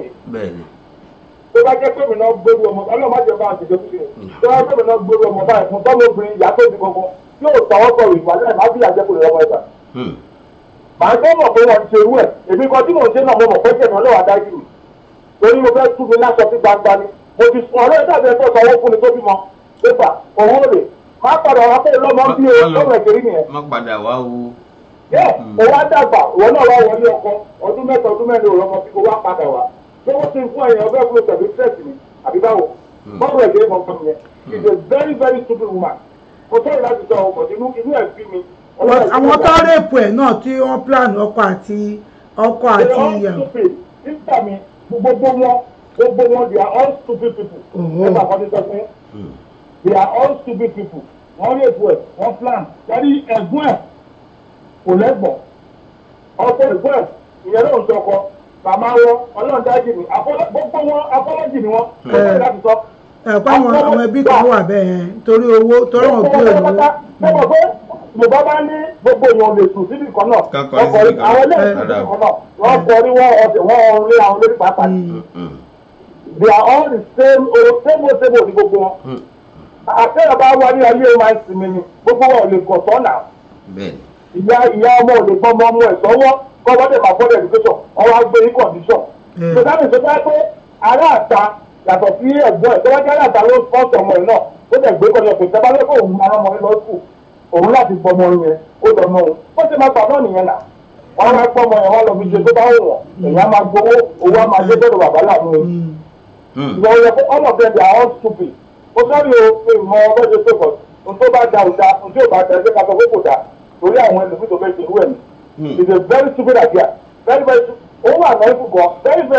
tó bá jẹ́ pé mi náà gbóru ọmọ ọlọ́mọ jẹ́ bá àtijọ́ tó ṣe tó bá jẹ́ pé mi náà gbóru ọmọ báyìí fún tọ́lọ́bìnrin ìyá tó di gbọgbọ yóò tọwọ́ bọ̀wé ìwàlẹ́ má bí àjẹkù rẹ̀ ọmọ ẹ̀gbà. màá tó mọ̀ pé wọ́n ti ṣe irú ẹ̀ èmi kan tí mò ń ṣe náà mo mọ̀ pé kẹ̀mí ọlọ́wà dájú mi torí mo fẹ́ tú mi láṣọ sí gbangba ni mo ti sùn ọlọ́ọ̀ dàbí ẹ̀kọ́ sọ fún mi tó bímọ pépà owó rè má padà wá pé lọ́mọ bí o lọ́mọ ẹ̀kẹ́rì nìyẹn. má padà wá o. o wá dàgbà ìwọ náà wá wọlé ọkọ ọdún mẹ́ta ọdún mẹ́rin òun ọmọ bí o wá padà wá ṣé wọ́n ti fún ẹ̀yàn ọbẹ̀ fún ìtẹ̀lé stress ni àbí báwo bọ́ọ̀lù ẹ̀kẹ́rì mọ̀ fún mi yẹn she is a very very stupid woman kò sọ̀rọ̀ láti sọ ọmọ inú ẹ̀ bí mi. àwọn tó rèpù ẹ̀ náà tí wọ́n plan ọkọ àti ìyàwó. nígbà mi gbogbo wọn they are all stupid people. ẹ̀ka kan ti sọ fún they are all stupid people. wọ́n rèpù ẹ̀ wọ́n plan yẹ́nì ẹ̀gbọ́n ẹ̀ kò lẹ́gbọ̀n ọkọ ẹ̀gbọ́n ẹ̀ ìyẹn ló ń sọkọ màmá wọn ọlọ́run dájì ni gbogbo wọn apọ́lọ́jì ni wọn kò láti sọ ẹ̀kọ́ àwọn ẹbí kan wà bẹ́ẹ̀ torí owó torí wọn bí òun. ṣé mo fẹ́ yorùbá bá ní gbogbo èèyàn lè sùn síbi kan náà àwọn ilé ìsìn síbi kan náà wọ́n kọrí wọ́n rí àwọn olórí pàápàá they are all the same ní gbogbo wọn àtẹ̀yọ̀ bá wà ní ayé máa ń sinmi ni gbogbo wọn ò lè gọ̀ sọ́nà ìyá ọmọ ò lè gbọ́ ọmọ ẹ̀ sọ́wọ́ kọ́ wọ́n dẹ̀ máa bọ́ education wọ́n wá gbé ní condition so that means pé aláàta yàtọ̀ sí ẹ̀gbọ́n ẹ̀ tó wá jẹ́ aláàta ló sponsor ọmọ ẹ̀ náà ó dẹ̀ gbé kọjá pé tẹ́bá lẹ́kọ̀ọ́ òun máa rán ọmọ ẹ̀ lọ sùn òun láti gbọ́ ọmọ yẹn ó lọ mọ òun ó sì máa gbà náà nìyẹn náà wọ́n máa gbọ́ ọmọ yẹn wọ́n lọ fi ṣe tó bá wù wọ́n èèyàn máa gbowó owó á máa gbé bọ́ọ̀lù bàbá làánú ẹ̀ ìwọ yẹ kó all of them they are all stupid ó sọ́ọ́rì o pé ìmọ̀ ọlọ́jọ́ tó kọ̀ ohun tó bá da òda ohun tí ò bá da ẹgbẹ́ ká sọ pé kò da torí àwọn ẹlòmíì tó fẹ́ ṣe irú ẹ̀ ni it's a very stupid idea very very owó àná ìfúgọ̀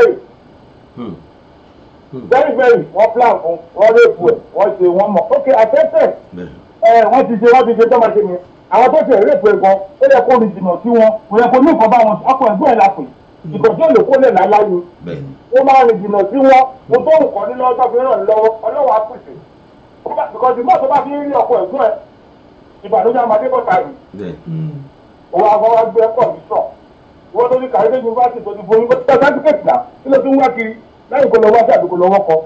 very very wọ́n plan fún wọ́n réèpù ẹ̀ wọ́n ṣe wọ́n mọ̀ ok àtẹ́tẹ̀ wọ́n ti ṣe tó máa ṣe ni àwọn tó ṣe réèpù ẹ̀ gan ó yẹ kó rí jìnnà sí wọn kò yẹ kó ní nǹkan bá wọn ọkọ̀ ẹ̀gbọ́n ẹ̀ lápè ìkọ̀jọ́ lè kó lè láláyé ó máa rìn jìnnà sí wọn mo tó nǹkan nínú ọjọ́ fi ràn lọ́wọ́ ọlọ́wọ́ á pèsè because ìgbà tó bá fi rí ọkọ̀ ẹ̀gbọ́n ẹ̀ ìbànújẹ́ amadé bọ́ta rè òun àwọn wa gbé ẹ̀kọ́ mi sàn wọ́n tó ní kàrí lẹ́yìn yunifásitì tó ti fún yín bọ́tà sátífíkẹ̀tì náà kí ló tún wá kiri lẹ́yìn kó lọ wá sí àdúgbò lọ́wọ́ kọ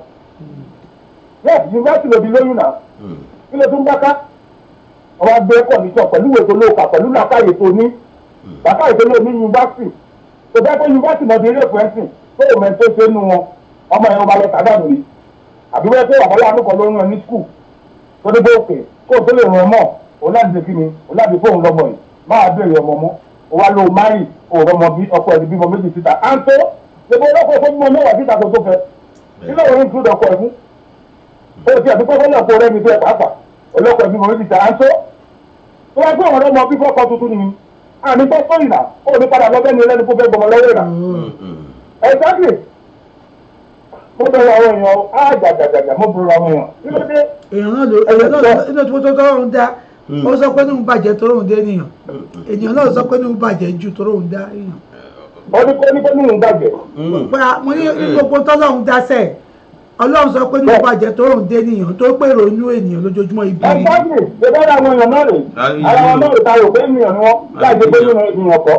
yes yunifásitì lòdì lóyún náà kí ló tún bá ká ọwọ́ gbé ẹ̀kọ́ mi sàn pẹ̀lú ètò olóòkà pẹ̀lú làkàyè tó ní làkàyè tó ní yunifásitì tó bẹ́ẹ̀ pé yunifásitì náà di eré ìfẹ́sìn tó o mẹ́tò ṣe nu wọn ọmọ ẹ̀rọ balẹ̀ tàdánù ni àbí wọ́n pé wàhálà àdúgbò lóyún ẹ̀ ní skul tó dé bó òkè kó o tó lè ràn mọ́ òun láti ṣe kí ni òun láti fóun lọ́mọ yìí máa béèrè ọmọ mọ́ o wa lo mari o ọmọ bí ọkọ ẹni bímọ méjì síta à ń tó ṣèbó ọlọ́pàá fún mímọ mẹ́wàá síta tó fẹ́ nílẹ̀ òun tún dọ̀kọ̀ ẹ̀fún o ti àdúgbò fún ọ̀pọ̀ rẹ̀ mi tó ẹ̀ pàápàá ọlọ́pàá bímọ méjì síta à ń tó tó wá gbé ọ̀rọ̀ ọmọ bí fọ́kọ tuntun nìyí àní tó sóyìn náà ó ní padà lọ́bẹ̀ ní ẹlẹ́ni kó fẹ́ gbọmọ lọ́wọ́ ìrà exactly mo bẹ̀rẹ̀ àwọn èèyàn àjàjàjà mo bẹ̀rẹ̀ àwọn èèyàn kí ló dé. èèyàn náà tó tọ́rọ̀ ń dá ó sọ pé níwọ̀n bàjẹ́ tó ròhùn dé nìyàn ènìyàn náà sọ pé níwọ̀n bàjẹ́ ju tó ròhùn dá èèyàn. ó ní pé níwọ̀n bàjẹ́. mo ní gbogbo tọ́lọ́hún dáṣẹ́ ọlọ́run sọ pé níwọ̀n bàjẹ́ tó ròhùn dé nìyàn tó pé ìrònú ènìyàn lójoojúmọ́ ibi rí. ẹ̀fọ́nì ṣẹ̀fẹ́ àwọn èèyàn náà rè ara wọn náà rè ta rò pé ènìyàn ni wọ́n láì ṣe pé ènìyàn kọ́.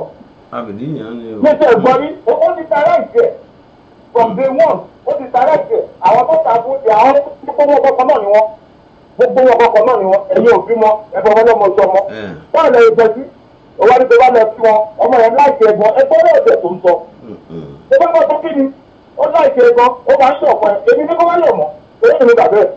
níṣẹ́ ìgbọ́rí ó ti tara ìṣẹ́ from day one ó ti tara ìṣẹ́ àwọn tó ta fún ti àwọn tó kọ́ wọn kọ́kọ́ náà ni wọ́n gbogbo wọn kọkọ náà ni wọn ẹ̀yin òbí mọ ẹ̀fọ́ wọn lọmọ sọmọ báwo lẹ yẹ jẹjú òwò àti tòwá lẹ fi wọn ọmọ yẹn láìpẹ́ ẹ̀gbọ́n ẹ̀gbọ́n náà ọ̀sẹ̀ tó ń sọ tó bá bá tó kí ni ó láìpẹ́ ẹ̀gbọ́n ó máa ń sọ ọ̀pọ̀ ẹ̀ èmi ní kó má lọ mọ́ èyí ni mo gbà bẹ́ẹ̀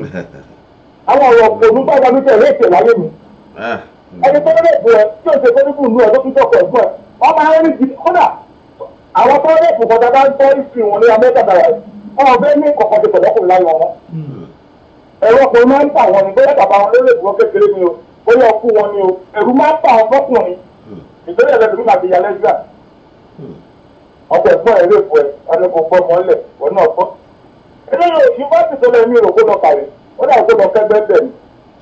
àwọn ọ̀rọ̀ òní bá wà lókè ẹ̀rẹ́ ìṣẹ̀ láyé mi ẹni tó lè bu ẹ tí o ṣe tó ní kù nù ẹ tó tún tọkọ ẹ̀gbọ́n ẹ ọmọ ayé ní ti kódà àwọn tó lè fò kọjá bá ń tọ́ ìsìn wọn ní amẹ́ta dára ọmọ bẹ́ẹ̀ ní kọ̀kọ́ ti pẹ̀lẹ́kùn láyé wọn ẹ̀rọ ọkùnrin máa ń bà wọn ni bóyá bàbá wọn lórí ìbúrọ́ kékeré ni o bóyá ọkú wọn ni o ẹ̀rù máa ń bà wọn fọkùnrin ìgbésẹ̀ ẹ̀rọ ìlú àti ìyàlẹ́ ìgbà ọkọ̀ ẹ̀gbọ́n ẹ̀rọ ìfọ̀ ẹ̀ ọdún kò fọ́ mọ́ ńlẹ̀ wọn náà fọ́. eléyìí yunifásitì tó lẹ ní ìròkó lọ kàwé ó dà kó lọ kẹgbẹ́ bẹ̀ ni.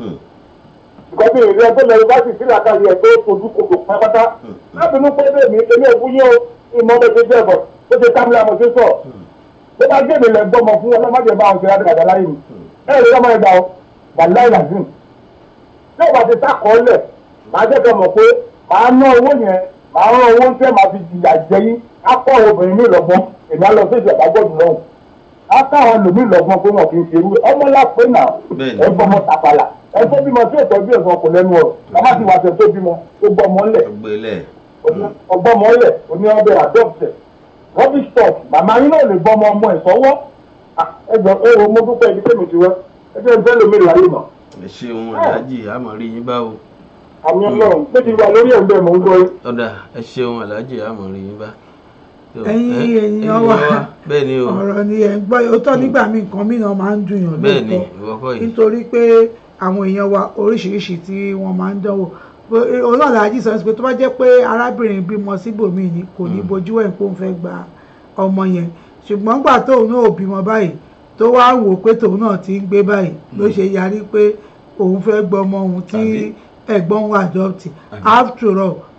ìkọ́bí ìrìn ẹgbẹ́ lọ yunifásitì sílẹ̀ àkàyè ẹgbẹ́ ojú kodò pátápátá lábìnú pé bẹ́ẹ̀ mi èmi ò fún yín o ìmọ̀ ọmọ ẹgbẹ́ bẹ́ẹ̀ bọ̀ ó ṣe kámílà mo ṣe sọ̀ bó bá gbé mi lẹ̀ gbọ́mọ fún ọlọ́mọdé bá àwọn ṣe àdàgàdà láyé mi ẹ̀rọ ọmọ ẹ̀dá o wàláì làzim tí o bá ti sákọọ́lẹ̀ máa jẹ́ kẹ́ mọ̀ pé màá ná owó yẹn màá rán owó ń tẹ́ màá fi jìyà jẹ yín á kọ́ obìnrin mi lọ́gbọ́n èmi á lọ sí ìjọba gbọ́dọ̀ lọ́hùn á káwọn lòmí lọ́gbọ́n pé wọn kì í ṣe irú ọmọ lápẹ́ náà ẹgbọ́n mọ́ tàpálà ẹgbọ́n bímọ tí òtọ́ bí ẹ̀sán kò lẹ́nu ọ̀rọ̀ ọmọ ti wà tẹ̀ tó bímọ tó gbọ́ ọmọ ńlẹ̀ ọgbọ́n ọmọ ńlẹ̀ oní ọbẹ̀ adopted rubbish talk màmá yín náà lè gbọ́ ọmọ ẹ̀ sọ́wọ́ ẹjọ ẹwọ mo dúpẹ́ ibi tẹ́mi ti wẹ́ ẹjọ́ ìfẹ́ lómi láyé mọ̀. ẹ ṣeun aláàjì àmọ́ rí yín báwo. àmì ọlọ́run méjì wà lórí ẹ̀gbẹ́ mò ń gbọ́ yín. ọ̀dà ẹ ṣeun aláàjì àmọ́ rí yín bá. ẹ̀yin ènìyàn wa ọ̀rọ̀ ni ẹ̀ ń gbọ́ ó tọ́ nígbà míì nǹkan mìíràn máa ń dùn yàn lóòótọ́ nítorí pé àwọn èèyàn wa oríṣiríṣi tí wọ́n máa ń dánwò ọlọ́run àjí sọ pé tó bá jẹ́ pé arábìnrin bímọ síbòmíì ni kò ní bojú ẹ̀ kó ń fẹ́ gba ọmọ yẹn ṣùgbọ́n gbà tóun náà ò bímọ báyìí tó wá wò pé tóun náà ti ń gbé báyìí ló ṣe yarí pé òun fẹ́ gbọ́ ọmọ òun tí ẹ̀gbọ́n wa adopt after all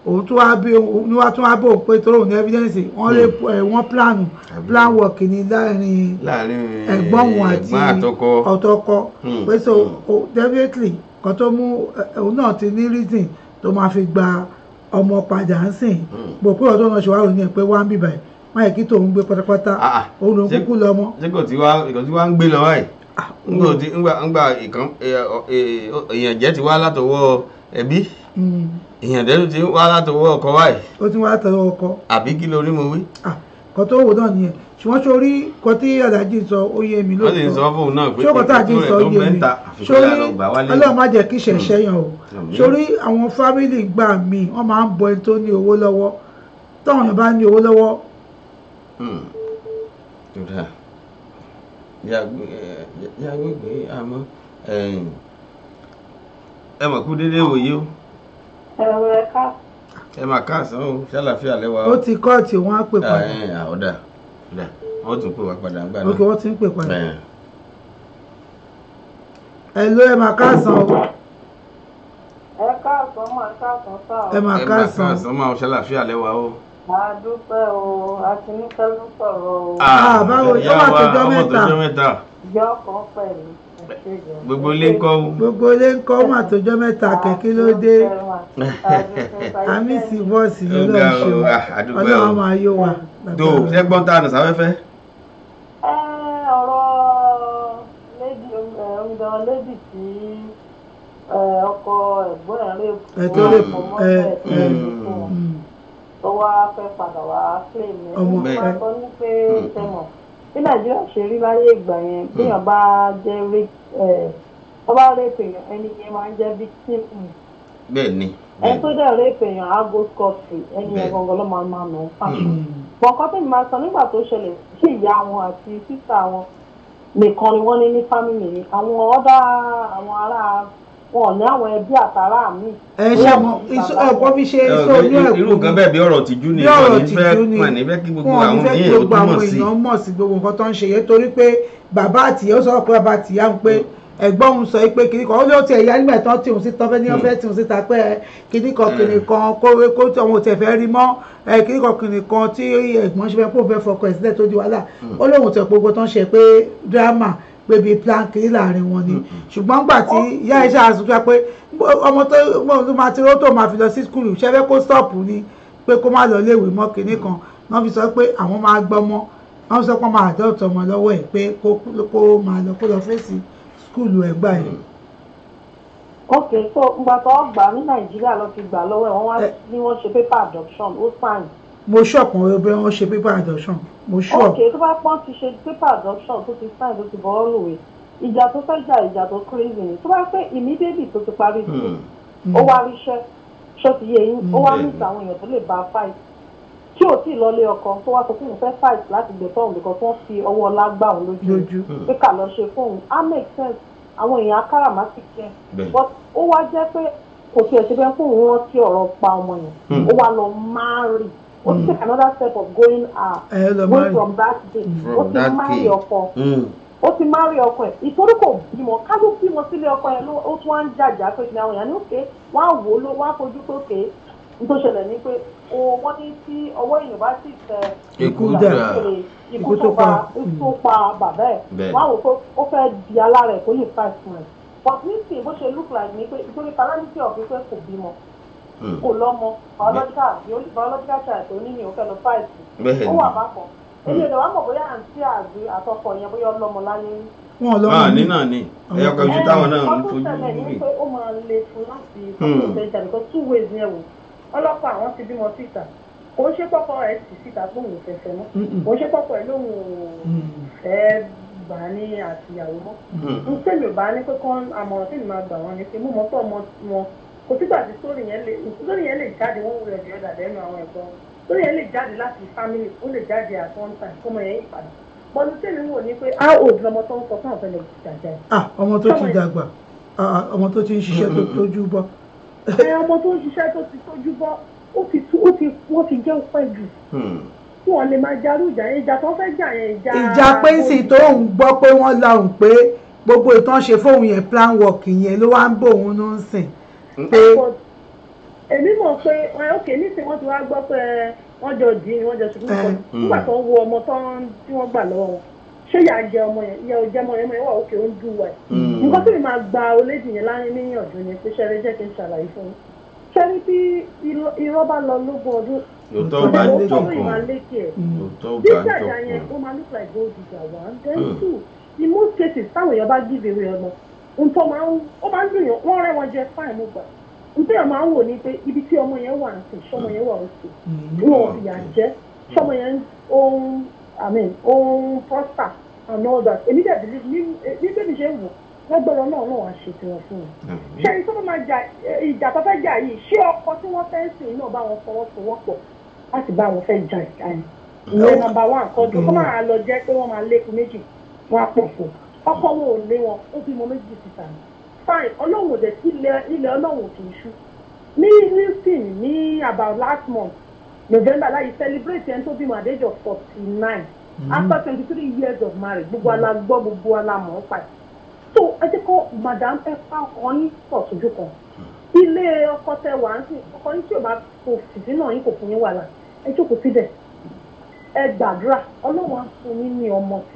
òun tún wá bí òun wá tún wá bò pé tó òun ní evidence wọ́n plan work ní láàrin ẹ̀gbọ́n òun àti ọ̀tọ̀kọ pé so definitely kan tó mú òun náà ti ní reason tó máa fi gba ọmọ padà ń sìn bò pé ọ̀dọ́ náà ṣe wá rò ní ẹ̀ pé wá ń bì báyìí máa kí tòun gbé pátápátá òun ló ń kúkú lọ́mọ. ṣé kò tí wá ń gbé lọ báyìí ńgbà ìkan èèyàn jẹ́ ti wá látọwọ́ ẹbí èèyàn dẹ́nu ti wá látọwọ́ ọkọ báyìí. ó ti wá látọwọ́ ọkọ. àbí kí lórí mo wí. kan tó wò náà nìyẹn ṣùgbọ́n sórí kan tí aláàjì sọ ó yé mi lóòótọ́. wọ́n sì sọ fóun náà pé ètò rẹ̀ tó mẹ́ta sórí ọlọ́run má jẹ́ kí ṣẹ̀ṣẹ̀ yàn o sórí àwọn fámìlì gbà míì wọ́n máa ń bọ ẹni tó ní owó lọ́wọ́ táwọn èèyàn bá ní owó lọ́wọ́. yàgbé àmọ́ ẹ mọ̀ kú dédé wòye o. ẹ máa káàsán o ṣàlàfíà lẹ́wà o. ó ti kọ́ọ̀tì wọn á pè padà. ọ̀dà wọ́n tún pè wá padà ń gbà náà. ok wọ́n ti ń pè padà. ẹ ló ẹ máa káàsán o. ẹ káàsán máa káàsán sáà. ẹ máa káàsán máa ṣàlàfíà lẹ́wà o. máa dúpẹ́ o Àtinúkẹ́ ló sọ̀rọ̀ o. báwo ni ó wà tójọ́ mẹ́ta. ìjọ kan pẹ̀lú. gbogbo ilé ń kọ́ o. gbogbo ilé ń kọ́ mà tójọ́ mẹ́ta kẹ̀kẹ́ ló dé. àmì sí bọ́ọ̀sì ló lọ́ọ́ ṣe o ọlọ́run máa yó wa. tó ṣẹ́gbọ́n tá a nà sáfẹ́fẹ́. ọ̀rọ̀ lédi tí ọkọ ẹ̀gbọ́n ẹ̀ rè tó wá fẹ́ padà wá claim ẹ̀ nípa tó ní pé tẹ̀mọ̀ bí Nàìjíríà ṣe rí láyé ìgbà yẹn béèyàn bá jẹ́ rape èèyàn ẹni yẹn máa ń jẹ́ victim. bẹ́ẹ̀ ni. ẹni tó dẹ̀ rape èèyàn á go scot free ẹni yẹn gangan ló máa nà án fáṣọ. bọ̀ǹkan tó máa sọ nígbà tó ṣẹlẹ̀ sí ìyá wọn àti sísá wọn nìkan ni wọ́n ní family ni àwọn ará wọn ní àwọn ẹbí àtàrà mi. ẹ ṣe ọkọ fi ṣe iṣẹ́ ojú ẹ̀kú irú nǹkan bẹ́ẹ̀ bí ọ̀rọ̀ tìjú ni wọ́n ní fẹ́ mọ̀ níbẹ̀ kí gbogbo àwọn míì ó túmọ̀ sí. èèyàn mọ̀ sí gbogbo nǹkan tó ń ṣe yẹn torí pé bàbá àtìyá ó sọ pé bàbá àtìyá ń pé ẹ̀gbọ́n òun sọ pé kìnnì kan ó ló ti ẹ̀yà nígbà tán tí òun sí tán fẹ́ ní ọ̀fẹ́ tí òun sí ta pé kìnnì kan kó tí òun ò tẹ̀ fẹ́ rí mọ́ kìnnì kan tí ẹ̀gbọ́n ṣe fẹ́ kó fẹ́ fọkọ ẹ̀ sílẹ̀ tó di wàhálà ó lóun tẹ̀ gbogbo tán ṣe pé dírámà pé bíi plan kiri láàrin wọn ni ṣùgbọ́n gbà tí ìyá iṣẹ́ àṣùjọ pé ọmọ tó máa ti ró tó máa fi lọ sí skul ṣẹ́fẹ́ kó stop ni pé kó má lọ léèwé mọ́ kinní kan wọ́n fi sọ pé àwọn máa gbọ́mọ wọ́n sọ pé máa àdọ́tọ̀ ọmọ lọ́wọ́ ẹ̀ pé kó máa lọ kó lọ fèsì skul ẹ̀ gbà yẹn. ok so ìgbà tó gbà ní Nàìjíríà lọ fi gbà lọ́wọ́ ẹ̀ wọ́n wá ní wọ́n ṣe paper adoption ó sign. mo ṣọ̀pọ̀ ọbẹ̀ wọn ṣe paper adoption mo ṣọ̀. ok tó bá pọ́n ti ṣe paper adoption tó ti sign tó ti bọ́ lòwe ìjà tó fẹ́ jà ìjà tó crazy ni tó bá pẹ́ immediately tó ti parí sí ó wá ríṣẹ́ ṣó ti yé yín ó wá meet àwọn èèyàn tó lè bá fight tí ò tí ì lọlé ọkọ tó wá sọ fún òun fẹ́ fight láti gbẹ̀tọ́ òun nìkan tó ń fi ọwọ́ ọlá gbà òun lójú pé kà lọ ṣe fóun á make sense àwọn èèyàn akáràmásì kẹ́ but ó wá jẹ́ pé kò tiẹ̀ ṣe bẹ́ẹ̀ fún òun rántí ọ̀rọ̀ pa ọmọ yẹn ó wá lọ marry ó ti take another step of going from that day ó ti marry ọkọ ó ti marry ọkọ ẹ̀ ìtorí kò bímọ kájú bímọ sílé ọkọ yẹn ó tún wá ń jàjà pé kí ni àwọn èèyàn ní òkè wọ́n á wò ó ló wọ́n á fojú pé òkè nítorí ṣẹlẹ̀ ní pé wọ́n ní tí ọwọ́ èèyàn bá sì tẹ ikú tó pa bàbá ẹ̀ wọ́n á wò pé ó fẹ́ di alára ẹ̀ kó lè fight fún ẹ̀ but nísìnyí bó ṣe look like ni pé ìtorí calamity of pé kò bímọ kò lọ́mọ biological child tó ní ní òun fẹ́ lọ fight ó wà bákan èyí ìdọ̀ wá mọ̀ bóyá àǹtí àtọkọ yẹn bóyá ọlọ́mọ láyé rí. wọn lọ́wọ́ ní náà ni ẹyọ kan ju táwọn náà ń fojú rí. ó máa le fún láti fọ́tò ìtẹ́jà because two ways yẹn wò ọlọ́pàá àwọn ti bímọ síta kò ń ṣe pọ́pọ́ ẹ̀ sì síta tó ń fẹsẹ̀ mọ́ kò ń ṣe pọ́pọ́ ẹ̀ lóhùn fẹ́ gbà ní àtìyàwó mọ́. n tẹ́lẹ̀ bá ní pé kán àmọ̀ràn tí mi máa gbà wọ́n ni pé mú mọ́tò ọmọ wọn kò sígbà tí sórí yẹn lè jáde wọ́n wúlò ẹ̀dẹ̀ ọ̀dà lẹ́nu àwọn ẹ̀gbọ́n sórí yẹn lè jáde láti family ó lè jáde at one time kó mọ yẹn ìpàdé bọ́lú tẹ́lẹ̀ wò ní pé how old lọmọ tó ń sọ fún ọ̀fẹ́ lè jàjà ẹ̀. ọmọ tó ti dàgbà ọmọ tó ti ń ṣiṣẹ́ tó tójú bọ́. ọmọ tó ń ṣiṣẹ́ tó ti tójú bọ́ wọ́n ti jẹ́ òpẹ́ jù kí wọ́n lè máa jarú ìjà tó fẹ́ jà yẹn ìjà pé sì tó ń gbọ́ pé wọ́n lahùn pé gbogbo ìtàn ṣe fóun yẹn plan work yẹn ló wá ń bò òun ló ń sìn pé. èmi mọ̀ pé òkè nísìnyí wọ́n ti wá gbọ́ pé wọ́n jọ dín ní wọ́n jọ ṣùgbọ́n kan nígbà tó ń wo ọmọ tí wọ́n gbà lọ́wọ́ wọn ṣé ìyá jẹ ọmọ yẹn ìyá ò jẹ ọmọ yẹn mọ ìwà òkè ó ń dùn wá ẹ̀ nǹkan tí mi máa gba olédì yẹn láyé níyànjú yẹn pé ṣẹ́rẹ́ jẹ́ kí n ṣàlàyé fún un ṣẹ́rí tí irọ́ bá lọ lógún ọdún òótọ́ bá jọkàn bí ìjàjà yẹn ó máa look like gold digger one then two in most cases táwọn èèyàn bá give away ọmọ nǹkan máa ń dùn yàn wọ́n rẹ́ wọn jẹ fine mo gbà nítorí àwọn máa ń wò ní pé ibi tí ọmọ yẹn wà ń sìn ṣọmọ yẹn wà ó sè wọn ò fìyà jẹ ṣọmọ yẹn ó ń prosper and all that èmi dẹ̀ believe ní bébí ṣe ń wò lọ́gbọ̀rọ̀ náà wọ́n wá ṣe tiwọn fún wọn. ṣé ẹni tó máa jà ìjà tó fẹ́ jà yìí ṣé ọkọ tí wọ́n fẹ́ sìn náà bá wọn fọwọ́sowọ́pọ̀ láti bá wọn fẹ́ jà ìjà yìí. ìyẹn nọ́mbà 1 kọjú kó máa lọ jẹ́ pé wọ́n máa lékun méjì wọ́n á pọ̀ fún ọkọ wọn ò lé wọn ó bímọ méjì síta ni. fine ọlọ́run dẹ̀ ilẹ̀ ọlọ́run kì í ṣú. ní Houston ní about last month November láyé celebrate ẹni tó bímọ at the age of 49 after 23 years of marriage gbogbo alágbọ́ gbogbo alámọ̀ ọ́pàá so ẹ jẹ́ kó madam ẹ pa ọkọ yín pọ̀ sójú kan ilé ọkọ tẹ wà ń sìn ọkọ yín tí ò bá kò fìdí náà yín kò fún yín wàhálà ẹ jókòó síbẹ̀ ẹ gbàdúrà ọlọ́run á fún yín ní ọmọ tí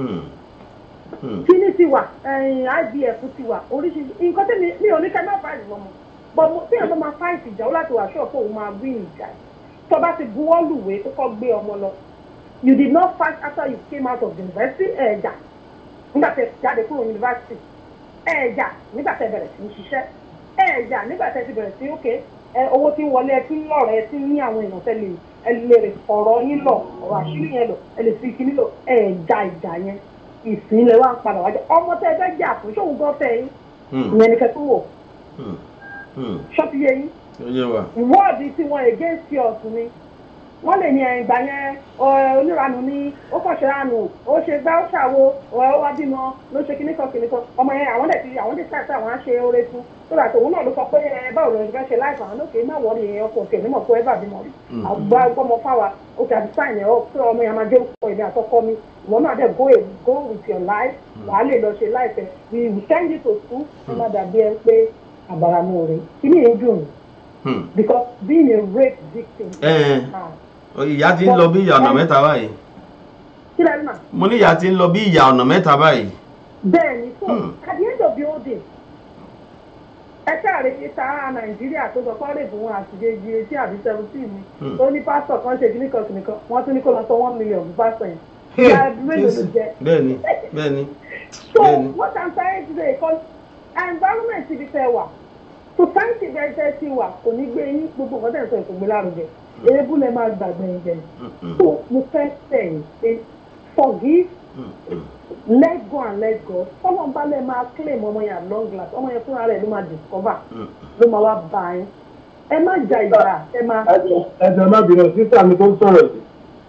kíní ti wà IVF ti wà oríṣiríṣi nǹkan tí mi ò ní ká má fáìlì lọ́mọ but mo tí èèyàn máa fáìlì ìjà ó láti wà ṣọ́ọ̀ pé òun máa gbé ìjà tó bá ti buwọ́ lùwé tó kọ́ gbé ọmọ lọ you did not fight after you came out of the university ẹ̀ẹ́dà nígbà tẹ jáde kúrò yunifásitì ẹ̀ẹ̀jà nígbà tẹ bẹ̀rẹ̀ sí í ṣiṣẹ́ ẹ̀ẹ̀jà nígbà tẹ ti bẹ̀rẹ̀ sí òkè owó tí ń wọlé ẹ tí ń lọ̀rọ̀ ẹ tí ń ní àwọn èèyàn tẹ́lẹ̀ ẹ lè rè ọ̀rọ̀ yín lọ ọ̀rọ̀ àṣírí yẹn lọ ẹ lè fi kíní lọ ẹ̀ẹ̀jà ìjà yẹn ìsìnlẹ̀ wa ń padà wájú ọmọ tẹ ẹ fẹ́ jà fún ṣóun gan fẹ́ yín ìyẹn ni kẹ́kọ̀ọ́ wò ṣọ́ọ̀tì yẹ yín ìwọ́ọ̀dì tí wọ́n against yours ni wọ́n lè ní ìgbà yẹn oníranù ní ó kọ̀ṣẹ́ ranù ó ṣe gbá ó ṣàwo ó wá bímọ ló ṣe kíníkan ọmọ yẹn àwọn dẹ̀ ṣáìsì àwọn á ṣe oore fún tó dà tòun náà ló sọ pé báwo ló ń fẹ́ ṣe láìpẹ́ àwọn lókè má wọ́ọ̀rì yẹn ọkọ̀ òkè nímọ̀ fún ẹ bàbí mọ́ rí àgbà gbọ́mọ fáwa òkè àti sáìn ẹ̀ pé ọmọ yẹn máa jẹ́ òkú ìdí àtọ́kọ́ mi ìwọ náà dẹ̀ go with your life wàá lè lọ ṣe láìpẹ́ we send you to school ẹ má dàbí ẹ pé àbàràmù rẹ̀ kí ni èyí dùn because being a rape victim ìyá ti ń lọ bí ìyá ọ̀nà mẹ́ta báyìí. kí lẹ́nu mà. mo ní ìyá ti ń lọ bí ìyá ọ̀nà mẹ́ta báyìí. bẹ́ẹ̀ni so at the end of the whole day ẹsẹ àrètí sáà nàìjíríà tó sọ fọ́ọ̀rẹ́ ìbùn àtìgéjì etí àbí 17 ni tó ní pásítọ̀ kan ṣe kíníkan wọ́n tún ní kó lọ sọ 1 million fún pásítọ̀ yẹn. ìyá mélòó ló jẹ. bẹ́ẹ̀ni. so what I'm saying today because environment ti fi fẹ́ wà society bẹ́ẹ̀ ti wà kò ní gbé yín gbogbo nǹkan tẹ̀ sọ ìkògbé lárugẹ èébú lè máa gbàgbé ẹ̀jẹ̀ so mo fẹ́ sẹ́yìn pé forgive let go and let go fọlọ́n bá lè máa claim ọmọ yẹn at long last ọmọ yẹn fúnra rẹ̀ ló máa discover ló máa wá bá yín ẹ má ja ìgbà ẹ má. ẹ̀jẹ̀ má bínú sísá mi tó ń sọ̀rọ̀ yìí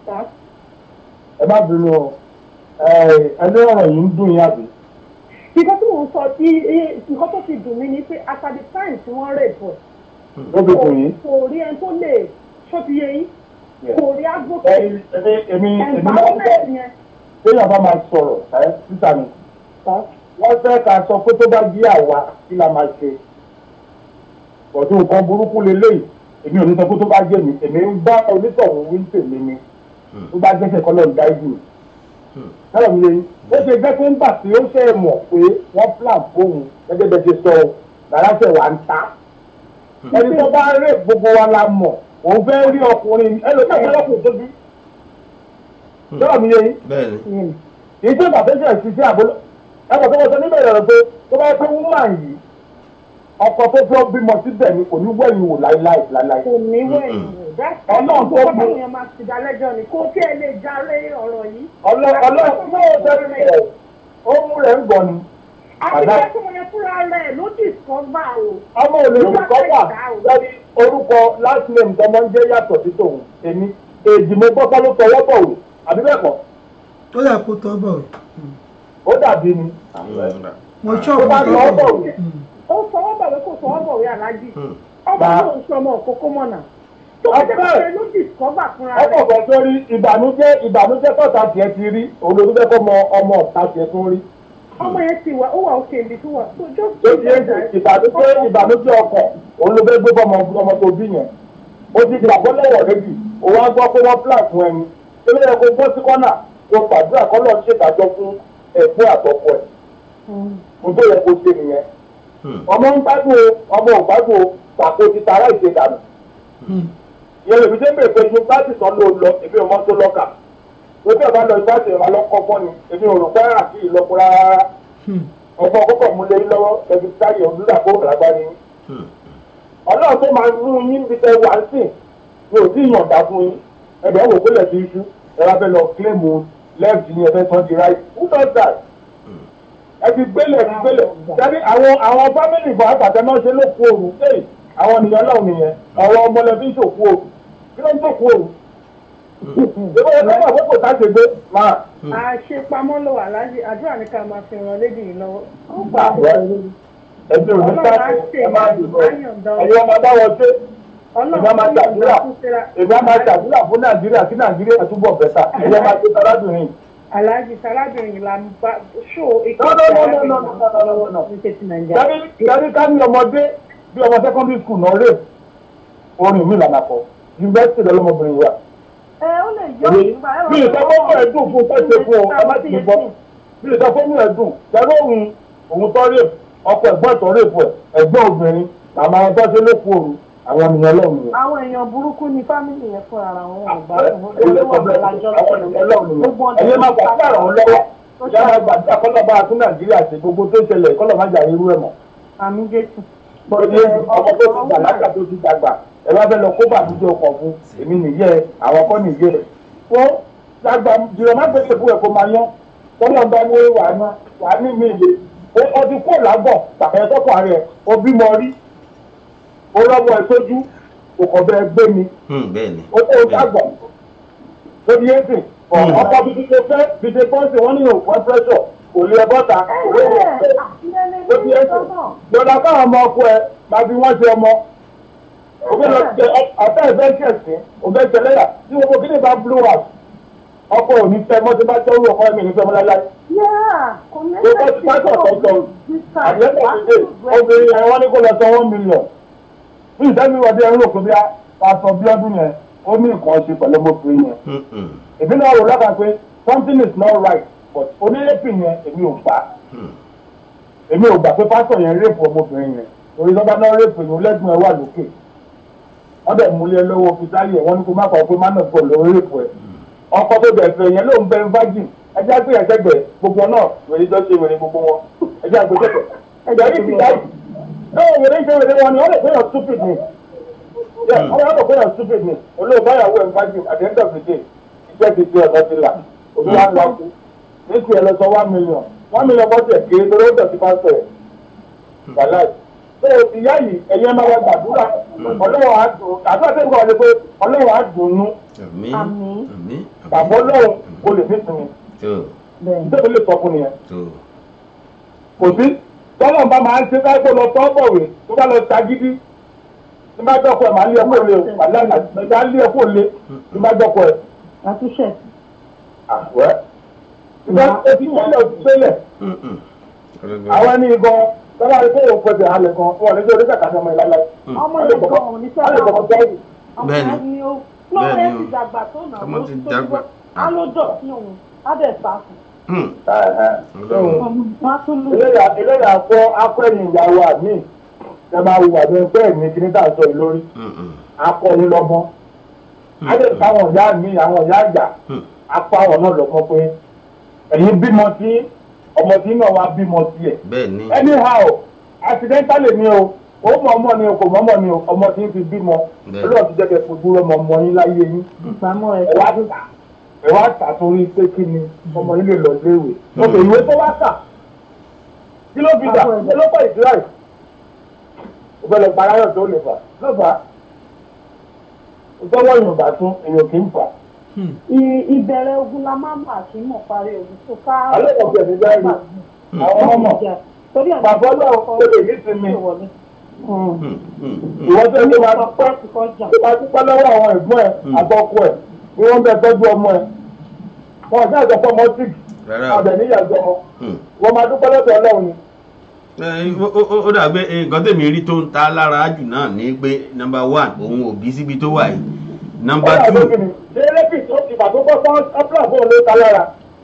ẹ má bínú ẹni ọ̀rọ̀ yìí ń dùn yín àbí. nǹkan tí mò ń sọ nǹkan tó ti dùn mí ni pé at the time tí wọ́n rè bọ̀ kò rí ẹni tó lè ṣó ti yé yín kò rí agbókè environment yẹn. téèyàn bá máa sọ̀rọ̀ sísá mi wọ́n fẹ́ ká sọ pé tó bá jí àwa kí la máa ṣe ọ̀dún nǹkan burúkú lélẹ́yìí èmi ò ní sọ pé tó bá jẹ́ mi èmi ń bá onítọ̀hún wí tèmi ni tó bá jẹ́sẹ̀ kọ́ lọ́ọ̀ dáìbù ẹ̀rọ mi lẹ́yìn ó ṣe jẹ́ pé ńgbà tí ó ṣe mọ̀ pé wọ́n plan fóun gẹ́gẹ́ bẹ́ẹ̀ ṣe sọ rárá ṣe wà ń ta ẹni tó bá rè gbogbo wa la mọ̀ òun fẹ́ rí ọkùnrin ẹlòmíràn lọ́kùnrin tóbi ẹ̀rọ mi lẹ́yìn ìṣe ìbàfẹ́sẹ̀ ṣiṣẹ́ àbúrò ẹ̀kọ́ tó wọ́n sọ níbẹ̀ rẹ̀ pé tó bá yẹ pé woman yìí ọkọ tó fẹ́ bímọ síbẹ̀ ni kò ní wẹ̀yìn wò láíláí. kò ní wẹ̀yìn wò ọlọ́run tó mú ọlọ́run máa ti dalẹ́jọ́ ni kó tí ẹ lè járe ọ̀rọ̀ yìí. ọlọ́run náà sẹ́rí rẹ̀ ó mú rẹ̀ ń gbọ́ ni. àbíkẹ́ tó yẹ fúnra rẹ̀ ló dìskọ́fà o. ọmọ ò lè dìskọ́fà lórí orúkọ last name tọmọ ń jẹ́ yàtọ̀ sí tòun èmi èjì mo gbọ́ pọ́ ló tọwọ́ bọ̀ wò àbí bẹ́ẹ̀ kọ́. ó dà kó tọ́ bọ̀. ó dàbí ni. mo ṣọ́ọ̀bù tọ́ bọ̀ wò. ó fọwọ́ bọ̀wé kò fọwọ́ bọ̀wé aláàjì ọmọ tó ń sọmọ òkókó mọ̀nà tó bá jẹ́ ló dìskọ́bà fúnra rẹ̀. ọkọ̀ kan sórí ìbànújẹ́ tọ́ta tiẹ̀ ti rí olórí fẹ́ kọ́ mọ ọmọ ọ̀tá tiẹ̀ tó rí ọmọ yẹn ti wà ó wà òkè ibi tó wà. tó ti ìbànújẹ́ ọkàn òun ló fẹ́ gbé ọmọ tó bí yẹn ó ti gbàgbọ́ lọ́wọ́ lẹ́bi òun á gbọ́ pé wọ́n plan fún ẹni tó lè yẹ kó gbọ́ sí kọ́nà kó gbàdúrà kọ́ lọ́ọ́ ṣèdájọ́ fún ẹ̀fọ́ àtọ́kọ ẹ̀ mo tó yẹ kó ṣe nìyẹn ọmọ ń gbádùn ọmọ ò gbádùn pàkó ti tara ìṣèdànù ìyẹn lèmi ṣe ń bèèrè pé yunifásitì sọ ló lọ èmi ò mọ tó lọ́kà tó tẹ̀ bá lọ yunifásitì ìwà lọ́kọ́ fọ́ ni èmi ò rò pé àti ìlọ́kọ rárá ọmọ kọ́kọ́ mú lé lọ́wọ́ ẹbí táyé òdúrà kó ràgbá ni ọlọ́run tó máa mú yín bí tẹ wá sí ni ò tí ì yànda fún yín ẹ̀dọ̀ wò pé lẹ́sìn iṣu ẹ wá fẹ́ lọ kílẹ̀mù lẹ́ẹ̀fì ni ẹ fẹ́ tán di right who does that ẹ ti gbélé tẹ́lẹ̀ àwọn fámìlì ìbọn àgbàtà náà ṣe ló kú òru ṣé àwọn ènìyàn náà nìyẹn àwọn ọmọlẹ́bí ṣòkú òru kí ló ń tó kú òru ìbọn yẹn kọ́ àbúkò tá a ṣe gbé máa. àṣepamọ́ ló wà láyé àdúrà ní ká máa fi ràn lédè yìí lọ́wọ́. ẹgbẹ́ òní sáfẹ́ ẹ máa dìbò ẹ̀yin ọmọ báwọn ṣe ìgbà máa ṣàdúrà fún nàìjíríà kí nàìjíríà túbọ̀ bẹ́tà ẹ̀yin máa ṣe sárábìnrin. Alhaji sárábìnrin là ń bá ṣó ìkànnì ká ní ọmọdé bí ọmọ secondary school náà rè orin mi lànà kọ yunifásitì lọmọbìnrin wa. ó lè yọ ìgbà ẹ̀rọ bí ìtọ́fọ́mù ẹ̀dùn fún tẹ́sẹ̀ fún ọ ẹ má ti gbọ́ bí ìtọ́fọ́mù ẹ̀dùn tẹ́lẹ̀ òun tọ́ rè ọkọ ẹ̀gbọ́n ìtọ́ rè fún ẹ̀gbọ́n obìnrin àmọ́ àwọn tọ́sẹ̀ ló kú òru àwọn ènìyàn lọ́rùn yẹn. àwọn èèyàn burúkú ni fámìlì yẹn fún ara wọn ò gbà ẹ̀yẹ máa gbàgbé àrà wọn lọ́wọ́ ìyá máa gbàgbé àkọlọ́ba àti nàìjíríà ṣe gbogbo tó ṣẹlẹ̀ kọ́lọ̀ má jà irú ẹ̀ mọ́. àmì jésù. ọmọ tó ti gbàlákà tó ti dàgbà ẹ bá fẹ́ lọ kó bàbújọ ọkọ̀ fún èmi nìyẹn àwọn kọ́ nìyẹn. wọ́n dàgbà jùlọ má gbèsè fún ẹ̀kọ́ máa yán kọ́lọ̀ ń bá ní wà ní mi ìlé ọdún kó làágbọ̀ pàpẹ́ tọ́kọ̀ rẹ̀ ó bímọ rí ó rọ́bọ̀ ẹ̀ sójú òkò bẹ́ẹ̀ gbé mi ó kó dàgbà ó di èsì ọkọ̀ bíi ṣe fẹ́ bíi ṣe pọ́ǹsì wọ́n ní òkú ẹ̀ pẹ́ṣọ̀ kò lè bọ́ta ó di èsì lọ́dà káwọn ọmọ ọkọ ẹ̀ máa fi wọ́n ṣe ọmọ òfin lọ ṣe ọ̀fẹ́ ìfẹ́ ṣẹ̀sì òfẹ́ ṣẹlẹ́yà tí gbogbo kí ni bá blow out ọkọ̀ òní tẹ mọ́ tí bá tẹ́ orú ọkọ̀ ẹ̀mí ní fẹ́mọ́ láyá. Gbogbo ti pásọ̀ tọ̀tọ̀ àyẹ̀kọ̀ ìdè obìnrin yẹn wọ́n ní kó lọ sọ 1 million. Bí ìtẹ́mi wọ́n dé ẹrú òkú bí a sọ bí ọdún yẹn ó ní nǹkan ṣe pẹ̀lú ọmọkùnrin yẹn. Èmi náà rò lọ́kàn pé something is not right but onírèpì yẹn èmi ò gbà. Èmi ò gbà pé pásọ̀ yẹn rèpù ọmọbìnrin yẹn. Orí sọ́ba náà rèpù yẹn lẹ́gbọ̀n ẹ̀ wà lókè. Wọ́n dẹ̀ múlẹ̀ lọ́wọ́ fi sáyẹ̀ wọ́n ní kó má kọ́ pé má nà pọ̀ lórí rèpù ẹ̀. Ọkọ tó bẹ̀rẹ̀ yẹn ló ń bẹ virgin ẹjẹ́ àgbé ẹ̀jẹ̀gbẹ̀ gbogbo náà wèrè jọ ṣe wèrè gbogbo wọn ẹjẹ́ àgbé ṣẹ̀kẹ̀ ẹjẹ́ àgbé ti dáì náà wèrè ṣe wèrè wọn ni wọ́n lè pé yàn stupid ni wọ́n lè pé yàn stupid ni olóòbáyàwó ẹ̀ virgin at the end of the day iṣẹ́ ti ṣe ọ̀dọ́ ti là olúwa ń lakú ní ti ẹ̀ lọ sọ 1 million 1 million bọ́sì ẹ̀ kéré torí ó tẹ̀ sí pásítọ̀ ẹ̀ wàláì tó o ti yá yìí ẹ̀yẹ́ máa wá gbàdúrà ọlọ́wọ́ á dùn àdúrà tẹ́lẹ̀ kọ́ ọ pé ọlọ́wọ́ á dùn nú bàbá ọlọ́run kò lè ní sinmi nítorí lè sọ fún nìyẹn kò sí tọ́lọ̀ bá máa ń ṣe káyọ̀ lọ tọ́ bọ̀wé tó bá lọ ta gidi tí bá dọ́kọ̀ ẹ̀ máa lé ẹ̀kọ́ lé o máa lé ẹ̀kọ́ lé tí bá dọ́kọ̀ ẹ̀. àtúnṣe. àwẹ̀ ìgbà etí tẹ́lẹ̀ òtún tẹ́lẹ̀ àwọn ẹni gan tọ́lá rẹ̀ fẹ́ẹ́ pẹ̀sẹ̀ halẹ̀ gan wọn ní sọ́dọ̀ kàkà sọmọ ìlàlá. ọmọ yẹn gan ò ní sọ́dọ̀ bẹ́ẹ̀ni lọ́rẹ́ ti dàgbà tó nà ló tó gbọ́ á ló dọ̀ sí òun á dẹ̀ sá fún. eléyà fọ akọ̀yìn ìyàwó àmì ẹ máa wù àbẹ bẹ́ẹ̀ ní kíní tá a sọ yìí lórí akọ̀yìn lọ́mọ á dẹ̀ sáwọn ìyá mi àwọn ìyá àjà apá àwọn náà lọ́mọ pé ẹ̀yin bímọ tí ọmọ tí náà wá bímọ tiẹ̀ anyhow accidentally ni o ó mọ ọmọ ni o kò mọ ọmọ ni o ọmọ tí ń fi bímọ olóòtú ti jẹ́ kẹ́ fojú ọmọ ọmọ yín láyé yín ẹ wá tà torí pé kí ni ọmọ yín lè lọ léèwé ọkọ̀ ìwé tó wá tà kí ló fi dà kí ló pọ̀ ìdíráì ògbẹ́lẹ̀ paráyọ̀ tó lè fà ló fà á ìtọ́wọ́ yorùbá tún èèyàn kì í fà. ìbẹ̀rẹ̀ ogun la máa ń bà kí mọ̀ parí ogun tó ká. alẹ́ kọ̀ọ̀kẹ́ mi bẹ́ẹ̀ ni àwọn ọmọ bàbá náà tó lè ní sinmi ìwọ́n tó ní máa dúpẹ́ lọ́wọ́ àwọn ẹ̀gbọ́n ẹ̀ àtọkọ ẹ̀ bí wọ́n bẹ tọ́jú ọmọ ẹ̀ wọ́n ṣe àjọpọ̀ ọmọ sick àbẹ̀ níyàjọ́ wọn máa dúpẹ́ lọ́dọ̀ Ọlọ́run ni. Ó dàgbé nǹkan tèmi rí tó ń ta lára jù náà ní pé number 1 òun ò bí síbi tó wà yìí, number 2. ṣé lẹ́bí tó ti bàtó bọ́ fún ọ́pùlà fún òun ló ta lára.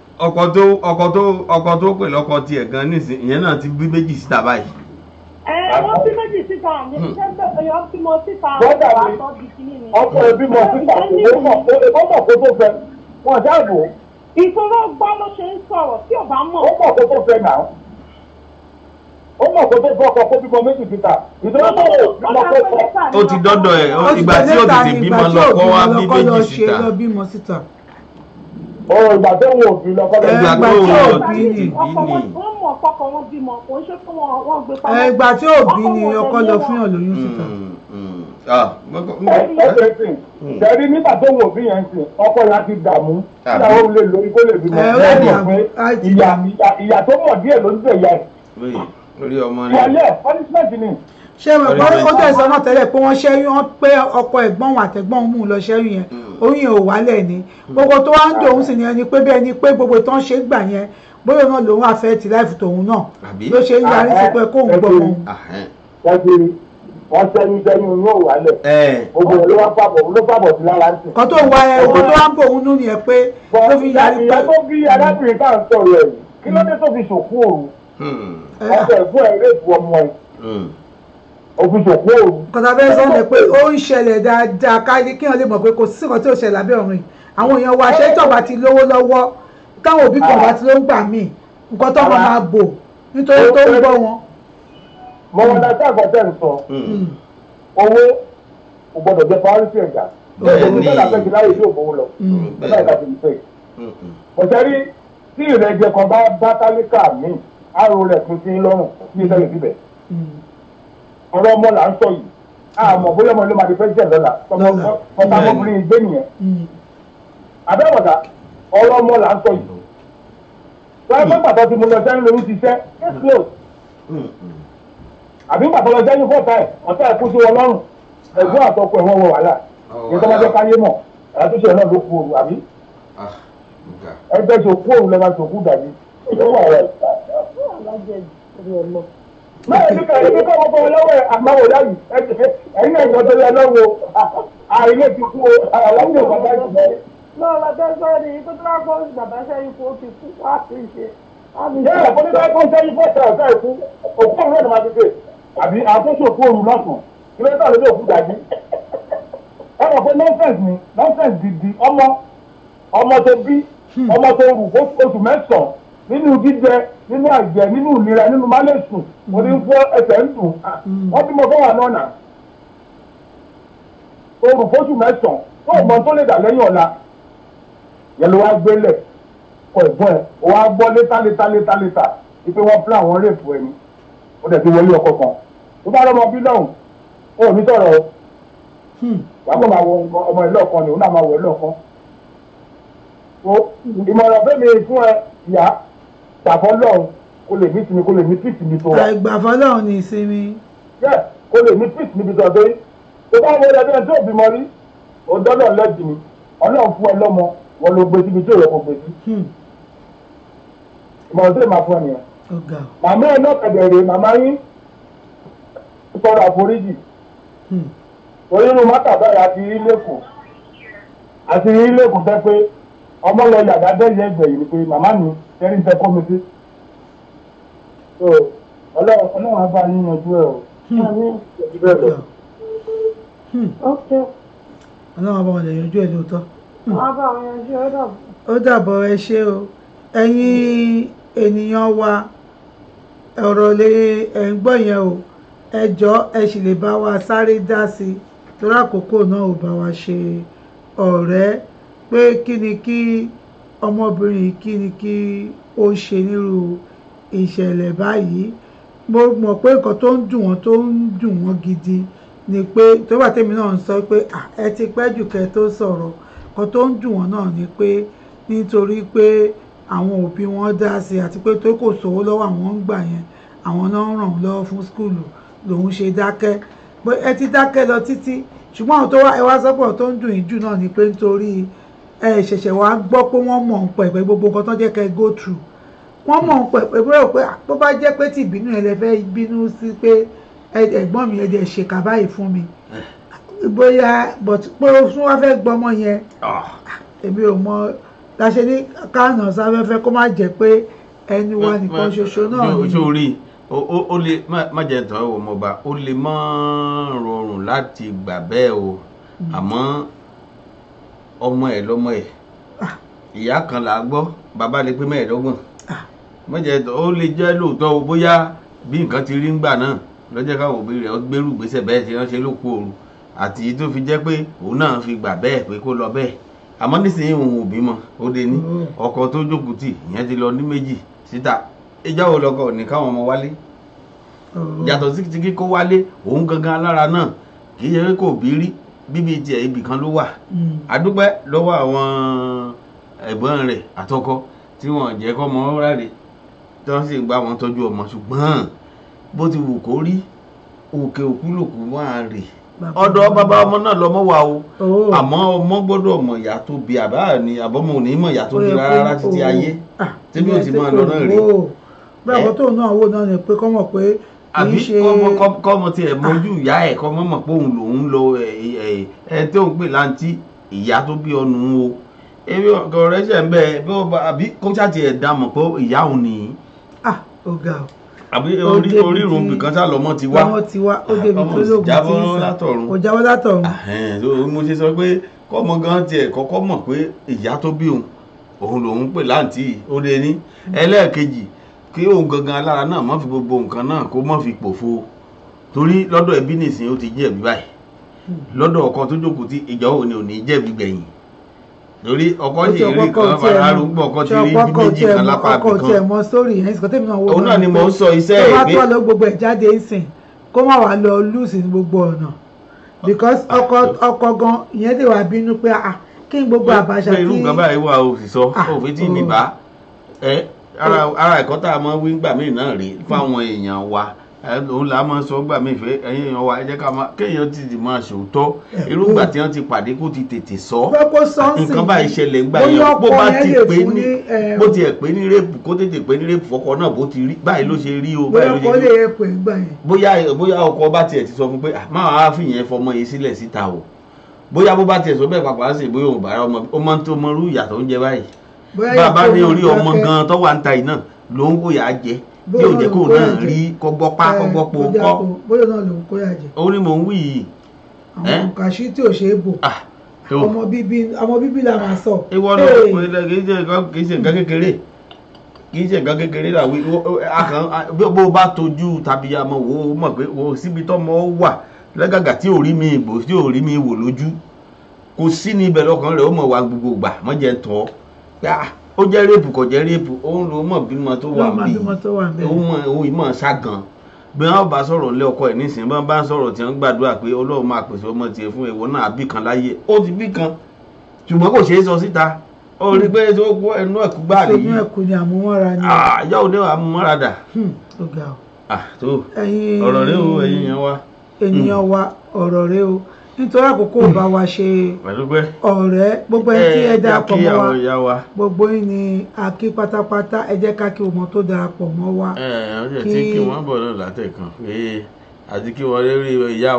ọkọ tó pè lọ́kọ tiẹ̀ gan nísìn ìyẹn náà ti bí méjì síta báyìí. wọ́n bí méjì síta ní ṣẹ́ńtẹ̀ bímọ síta bọ́dà mi ọkọ ìbímọ síta ó mọ̀ kó tó fẹ́ wọn dáàbò. ìṣòro gbọ́ ló ṣe ń sọ̀rọ̀ tí ò bá mọ̀. ó mọ̀ kó tó fẹ́ náà ó mọ̀ kó tó fọ́ ọkọ kó bímọ méjì síta ìdúró tó bímọ kó fọ́. ó ti dọ́dọ̀ ẹ̀ ìgbà tí ó tètè bímọ lọ́kọ́ wá bí méjì síta. Ìgbà tó wò bí lọ́kọ́ lọ. Ìgbà tó wò bí ni. wọ́n mọ̀ ọkọ wọn bímọ kò ń ṣe fún wọn gbé pamọ́. Ìgbà tí ò bí ni ọkọ lọ fún yàn lóyún síta. Ìjẹ́rí nígbà tó wò bí yẹn sìn ọkọ yẹn ti dààmú ìyàwó lè lórí kó lè bímọ. Ìyà tó mọ̀ díẹ̀ ló ń jẹ ìyá ẹ̀. Lórí ọmọ rẹ̀. Ìyàlẹ́ punishment ni. Ṣé mo gbọ́ ó tẹ̀sán náà tẹ́lẹ̀ pé wọ́n ṣẹ́yún wọn pé ọkọ ẹ̀gbọ́n wọn àtẹ̀gbọ́n wọn mú un lọ ṣẹ́yún yẹn oyún yẹn ò wálẹ̀ ni gbogbo tó wá ń dòun sì ni ẹni pé bẹ́ẹ̀ ni pé gbogbo tó ń ṣe gbà yẹn bóyá náà lòun àfẹ́ ti láìfù tòun náà ló ṣe ń yarí sí pé kóun gbọ́ wọn. Wọ́n sẹ́yún yóò wálẹ̀ gbogbo ló wá fàbọ̀ sí lára ń sìn. kan tó wá ẹ owó tó wá ń bò òun nú nìyẹn pé ló fi yarí pé. ìyá tó bí arábìnrin tá à ń sọ̀rọ̀ ẹ̀ kí ló dé tó fi ṣòkú òru ọkọ̀ ẹ̀gbọ́n ẹ̀ rèébù ọmọ ẹ̀ òfin ṣòkú òru. kọ́tà bẹ́ẹ̀ sọ ni pé ó ń ṣẹlẹ̀ dáadáa káyé kí wọ́n lè mọ̀ pé kò sí nǹkan tí ò ṣẹlẹ̀ lábẹ́ ọ̀run àwọn èèyàn wa ṣe tọ̀gbà ti lówó lọ́wọ́ táwọn òbí kan bá ti ló ń gbà míì nǹkan tó wọn máa bò nítorí tó ń gbọ́ wọn. mo wọn dájú àgbọ̀tẹ́ ń sọ owó kò gbọdọ̀ jẹ́ priority ẹ̀dá Bẹ́ẹ̀ni. ìgbésẹ̀ àfẹ́jì láyé yóò gbowó lọ ọ̀dà ìgbàgbé ìfẹ́ ọ̀sẹ̀rí tí ìrẹ́jẹ kan bá tálíkà míì àrò rẹ̀ tún sí lọ́rùn ní ìfẹ́ ìbíbẹ̀ ọ̀rọ̀ ọmọ là ń sọ yìí àmọ́ bóyá ọmọ ló máa di president lọ́la ọmọ ọmọbìnrin ìgbé nìyẹn àbẹ́wọ̀dà ọ̀rọ̀ ọmọ là ń sọ yìí wọ́n á gbàgbọ́ tí mo lọ sẹ́yìn lórí ti sẹ́ case close àbí gbàgbọ́ lọ sẹ́yìn fọ́ọ̀tà ẹ̀ ọ̀tá ẹ̀ kú sí wọn lọ́rùn ẹ̀gbọ́n àtọkọ ẹ̀wọ̀n wọ wàhálà ìtọ́mọdé káyé mọ̀ àtúnṣe náà ló kú òru àbí ẹgbẹ́ ṣòkú òru lẹ́ẹ̀ máa ṣòkú dàbí ìṣòwò ààrẹ. Mẹ́rin ní kàrí kíkọ́ ọmọ ọlọ́wọ́ àgbáwò láyìí ẹ̀yìn ẹ̀yìn tó yẹ lọ́wọ́ àìlè ti kú àwọn ọmọ bàbá jù lọ. lọ́wọ́ lọ́jọ́ ni ikú tó bá kọ́ bàbá sẹ́yìn kó ti kú wá sí ṣe. Yẹ́n ẹ̀kọ́ nígbà tó ń sẹ́yìn fọ́ọ̀tà ọ̀sẹ̀ ìkú òkú òru náà máa ti dé àbí àtúnṣe òkú òru lọ́sùn kí ló dé àlejò òkú dàbí. Ẹ mọ̀ pé nọ́ńsẹ̀nsì ni nọ́ńsẹ̀nsì gidi ọmọ tó bí ọmọ tó rù oṣù mẹ́sàn-án nínú jíjẹ nínú àjẹ nínú ìlera nínú málẹ̀sùn orí ń fọ́ ẹsẹ̀ ń dùn wọ́n bímọ fún wa náà nà orù fóṣù mẹ́sàn-án tó mọ tó lè dà lẹ́yìn ọ̀la yẹn ló wá gbélé kọ ẹ̀gbọ́n ẹ̀ ó wá gbọ́ létà wípé wọ́n plan àwọn rèépù ẹni ó dẹ̀ ti wọlé ọkọ kan tó bá lọ́mọ bí lọ́hùn ó ní sọ̀rọ̀ wàá kọ́ máa wọ ọmọ ẹ̀ lọ́ọ̀kan ni òun náà máa wọ ẹ̀ lọ́ọ̀kan ìmọ̀ràn fẹ́mi fún ẹ ìyá gbàfọ́ lọ́hùn kó lè ní ìsinmi kó lè ní píìsì níbi tó wà. àìgbàfọ́ lọ́hùn ní ìsinmi. yẹ kó lè ní píìsì níbi tó dé tó bá wọlé ẹbí ẹ tó bímọ rí òdọ́lọ̀ lẹ́jì ni ọlọ́run fún ẹ lọ́mọ wọn ló gbé síbi tí òye kò gbé sí. ìmọ̀ràn tó lè máa fún ẹ nìyẹn. màmá ẹ náà kẹ̀dẹ̀ rè màmá yín sọ̀rọ̀ àforíjì torí inú mátàbáyà àti rí lẹ́kùn tẹ́ pé ọmọ lọ yàgá bẹ́ẹ̀ ẹgbẹ̀ yìí ni pé màmá mi tẹ́rí ń tẹ́ kọ́ mi sí. ọlọ́run á bá yín yanjú ẹ̀ o. ọlọ́run á bá wọn lè yanjú ẹ̀ lóòótọ́. ó dàbọ̀ ẹ ṣé o ẹ̀yin ènìyàn wa ọ̀rọ̀ lè ẹ̀ ń gbọ́ yẹn o ẹ jọ̀ọ́ ẹ sì lè bá wa sáré dá sí i torí àkókò náà ò bá wa ṣe ọ̀rẹ́ pé kí ni kí ọmọbìnrin kí ni kí ó ṣe nírú ìṣẹ̀lẹ̀ báyìí mo mọ̀ pé nǹkan tó ń dùn wọ́n gidi ni pé tó bá tèmi náà ń sọ pé ẹ ti pẹ́ jù kẹ́ tó sọ̀rọ̀ nǹkan tó ń dùn wọ́n náà ni pé nítorí pé àwọn òbí wọn dá sí àti pé tó kò sówó lọ́wọ́ àwọn ń gbà yẹn àwọn náà ń ràn wọ́n lọ́wọ́ fún skúlù lòun ṣe dákẹ́ ẹ ti dákẹ́ lọ títí ṣùgbọ́n àwọn tó wá ẹ wá sọ́pọ̀ tó ń dùn yín jù náà ni pé nítorí ṣẹ̀ṣẹ̀ wá gbọ́ pé wọ́n mọ̀ ń pẹ̀ pé gbogbo nǹkan tó jẹ́ kẹ́ go through wọ́n mọ̀ ń pẹ̀ pé bó bá jẹ́ pé tí ìbínú ẹ̀ lẹ fẹ́ bínú sí pé ẹ̀gbọ́n mi ẹ̀dẹ̀ ṣèkà báyìí fún mi bóyá pé ó tún wá fẹ́ gbọ́mọ yẹn èmi ò mọ láṣẹ ní káànà sáfẹ́fẹ́ kó má jẹ́ pé ẹni wa nìkan ṣoṣo náà ni. sórí ó lè má jẹ́ tán ò mọba ó lè má rọrùn láti gbà bẹ́ẹ̀ o àmọ́ ọmọ ẹ̀ lọ́mọ ẹ̀ ìyá kan là á gbọ́ bàbá lè pé mẹ́ẹ̀ẹ́dọ́gbọ̀n mọ́jẹ́ ó lè jẹ́ lóòótọ́ o bóyá bí nǹkan ti rí ńgbà náà lọ́jọ́ káwọn òbí rẹ̀ gbérù gbèsè bẹ́ẹ̀ ṣe ránṣẹ́ ló kú òru àti tó fi jẹ́ pé òun náà fi gbà bẹ́ẹ̀ pé kó lọ bẹ́ẹ̀ àmọ́ nísìnyí òun ò bímọ ó dé ní ọkọ tó jókòó tì ìyẹn ti lọ ní méjì síta ìjà wo lọkọ ní káwọn ọmọ wálé yàtọ̀ sí ti kíkó wálé òun gangan alára náà kì í ṣe pé kò bí rí bíbí tiẹ̀ ibì kan ló wà àdúpẹ́ lọ́wọ́ àwọn ẹ̀gbọ́n rẹ̀ àtọkọ tí wọ́n jẹ́ kọ́ ọmọ ráre tí wọ́n sì gbá wọn tọ́jú ọmọ ṣùgbọ́n bó ti wù kó rí òkè òkú lòkú wá rè ọ̀dọ̀ bàbá ọmọ náà lọmọ wà o àmọ́ ọmọ gbọ́dọ̀ mọ̀ ìyá tó bí àbá ni àbọ̀mọ ò ní mọ̀ ìyá tó bí rárá títí ayé tẹ́bí ò ti máa lọ náà rí. bẹ́ẹ̀ kọ́ tó náà wò náà ni pé kọ́ mọ̀ pé àbí kọ́mọ tiẹ̀ mójú ìyá ẹ̀ kọ́mọ mọ̀ pé òun lòun lo ẹ tí òun pè láǹtí ìyá tó bí ọnù o ebi ọ̀gọ̀ rẹ̀ ṣẹ̀ ń bẹ́ẹ̀ bí wọ́n bá àbí kọ́ńtà tiẹ̀ dá mọ̀ pé ìyá òun nìyí. ọ̀gá o àbí orírun bìkan sá lọ́mọ ti wá ó débi tó lóògùn tí ń sá ó jábọ́ látọ̀run. mo ṣe sọ pé kọ́mọ gan tiẹ̀ kọ́kọ́ mọ̀ pé ìyá tó bí òun lòun pè láǹtí ó dé ní ẹlẹ́ẹ̀kejì kí òun gangan alára náà má fi gbogbo nǹkan náà kó má fi pòfo torí lọ́dọ̀ ẹbí nìsín ó ti jẹ̀bi báyìí lọ́dọ̀ ọkọ tó jókòó tí ìjà òun ni ò ní jẹ̀bi gbẹ̀yìn torí ọkọ sì rí kan fara arúgbó ọkọ ti rí bí méjì kan lápá àbí kan ọkọ tiẹ̀ mọ sórí yẹn ìsìnkọ́ tèmi náà wò òun náà ni mò ń sọ iṣẹ́ ìgbé tó bá tọ́ lọ gbogbo ẹ̀ jáde ìsìn kó má wàá lọ lùsì ní gbogbo ọ̀nà because ọkọ gan ìyẹn lè wà bínú pé kí n gbogbo àbàṣà tí. irú nǹkan báyìí wà ó sì sọ òfin tí nìbá ara ẹ̀kọ́ tá a máa wí gbà mí náà rí fáwọn èèyàn wa òun là á máa sọ gbà mí fẹ́ ẹ̀yin èèyàn wa ẹ jẹ́ ká máa kéèyàn ti di máa ṣòótọ́ irúgbà tí wọ́n ti pàdé kó ti tètè sọ nǹkan báyìí ṣẹlẹ̀ ńgbà yẹn bó bá ti pé ní bó tiẹ̀ pé ní rẹ́pù kó tètè pé ní rẹ́pù fọkọ náà bó ti rí báyìí ló ṣe rí o báyìí ló ṣe rí bóyá ọkọ bá tiẹ̀ ti sọ fún pé máa wá fìyẹn fọmọ yìí sílẹ̀ síta o bóyá bó bá tiẹ̀ sọ bẹ́ẹ̀ pàpà sí bóyá òun bàrà ọmọ tó mọ irú ìyà tó ń jẹ báyìí bàbá ní orí ọmọ gan tó wà ń ta yìí náà ló ń kóyà jẹ tí ò jẹ́ kó náà rí kọ́gbọ́pá kọ́gbọ́pọ̀ kọ́ bóyá náà ló ń kóyà jẹ. ó ní mò ń wí yìí. àwọn kàṣí tí ò ṣe é bò ọmọ bíbí la máa sọ. ìwọ náà kì í ṣe nǹkan kékeré làwọn bó bá tójú tàbí àmọ́ wò ó mọ̀ pé wò ó síbi tọ́mọ wà lẹ́gàgà tí ò rí mi ìbò tí ò rí mi wò lójú kò sí ní ibẹ̀ lọ́kàn rẹ̀ ó mọ̀ wá gbogbo gbà mọ́jẹ̀ ń tọ́ ó jẹ́ rẹ́pù kò jẹ́ rẹ́pù òun ló mọ̀ bímọ tó wà bí òun ìmọ̀ ṣàgàn bí wọ́n bá sọ̀rọ̀ lé ọkọ ẹ̀ nísìnyí bá bá ń sọ̀rọ̀ tí wọ́n gbàdúrà pé Ọlọ́run máa pèsè ọmọ tiẹ̀ fún ìwọ náà bí kan láyé ó ti bí kan ṣùgbọ́n kò ṣeé sọ síta ó rí pé tó kó ẹnu ẹ̀kú gbà lè yí ẹnu ẹ̀kú ni àmúmọ́ra ni ìyá òde àmúmọ́ra dà tó ọ̀rọ̀ rẹ o ẹ̀yin wa ènìyàn wa ọ̀rọ̀ rẹ o nítorí àkókò bá wa ṣe ọ̀rẹ́ gbogbo ẹni tí ẹ darapọ̀ mọ́ wa gbogbo yín ni a kí pátápátá ẹ jẹ́ ká kí ọmọ tó darapọ̀ mọ́ wa. ọjọ́ tí kí wọ́n bọ̀ náà látẹ̀kàn pé àti kí wọ́n rí ìyá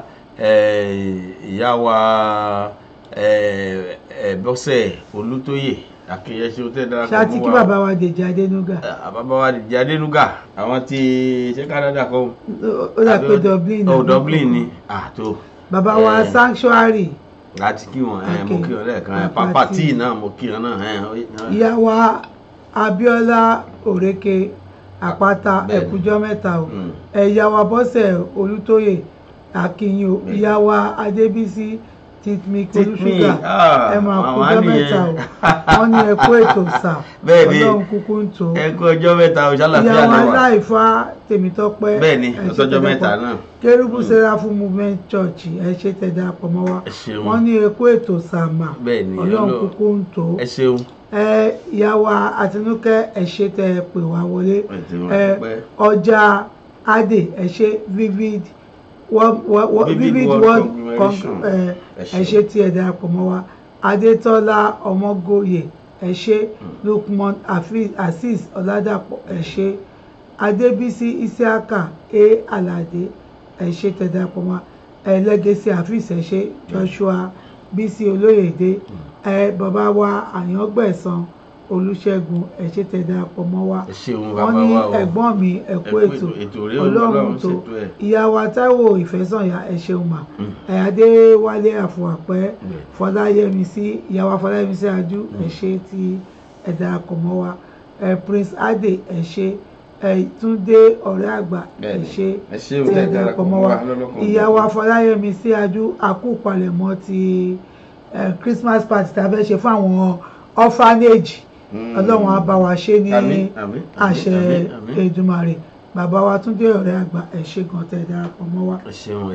wa Bọ́sẹ̀ Olútóyè Akínyẹsí ó tẹ́ darapọ̀ mọ́ wa. ṣáàtì kí bàbá wa Dèjì Adénúgà. bàbá wa Dèjì Adénúgà àwọn tí ṣé Canada kọ́. ó dà pé Dublin. Dublin ni àtò. Bàbá wa Sanctuary. láti kí wọn mo kí wọn lẹ́ẹ̀kan Papa T náà mo kí wọn náà. ìyá wa Abíọ́lá Òrékè Àpáta ẹ̀kújọ́ mẹ́ta o ìyá wa Bọ́sẹ̀ Olútóyè Akínyìn o ìyá wa Adébísí Titmik Olúṣúgà ẹ máa kújọ́ mẹ́ta o wọ́n ní ẹ̀kú ètò sà Ọlọ́run kúkú ń tó ẹ̀kú ọjọ́ mẹ́ta o ṣàlàfíà ìyá wa Láìfá Tèmítọ́pẹ́ bẹ́ẹ̀ni ọjọ́ mẹ́ta náà Kérúbù Sẹ́ráfù Movement Church ẹ ṣe tẹ́ darapọ̀ mọ́ wa wọ́n ní ẹ̀kú ètò sàmà Ọlọ́run kúkú ń tó ìyá wa Àtinúkẹ́ ẹ ṣe tẹ́ pè wá wọlé Ọjà Adé ẹ ṣe Vivid World ẹ ṣe tí ẹ darapọ̀ mọ́ wa Adétọ́lá Ọmọgóyè ẹ ṣé, Lukman Azeez Ọládàpọ̀ ẹ ṣé, Adébísí Isiaka Aládé ẹ ṣé tẹ̀dàpọ̀ mọ́, Legacy Hafiz ẹ ṣé, Joshua Bísí Olóyèdé, bàbá wa Àyàngbẹ̀san Olúṣẹ́gun ẹ ṣé tẹ̀dàpọ̀ mọ́ wa. Wọ́n ní ẹ̀gbọ́n mi ẹ̀kú ètò Ọlọ́run tó, ìyá wa Táíwò Ìfẹ́sànyà ẹ ṣeun mà, Adéwálé Àfọ̀wàpẹ́ Fọláyẹmísí, ìyá wa Fọláyẹmísí Ajú ẹ ṣé tí ẹ darapọ̀ mọ́ wa, Prince Ade ẹ ṣé, Túndé ọ̀rẹ́ àgbà ẹ ṣé tí ẹ darapọ̀ mọ́ wa, ìyá wa Fọláyẹmísí Ajú àkúpalẹ̀mọ́ ti Christmas party tá a fẹ́ ṣe fún àwọn orphanage. Ọlọ́run á bá wa ṣe ní àṣẹ Èdùmàrè. Bàbá wa Túndé ọ̀rẹ́ àgbà ẹ ṣé gan tẹ́ darapọ̀ mọ́ wa.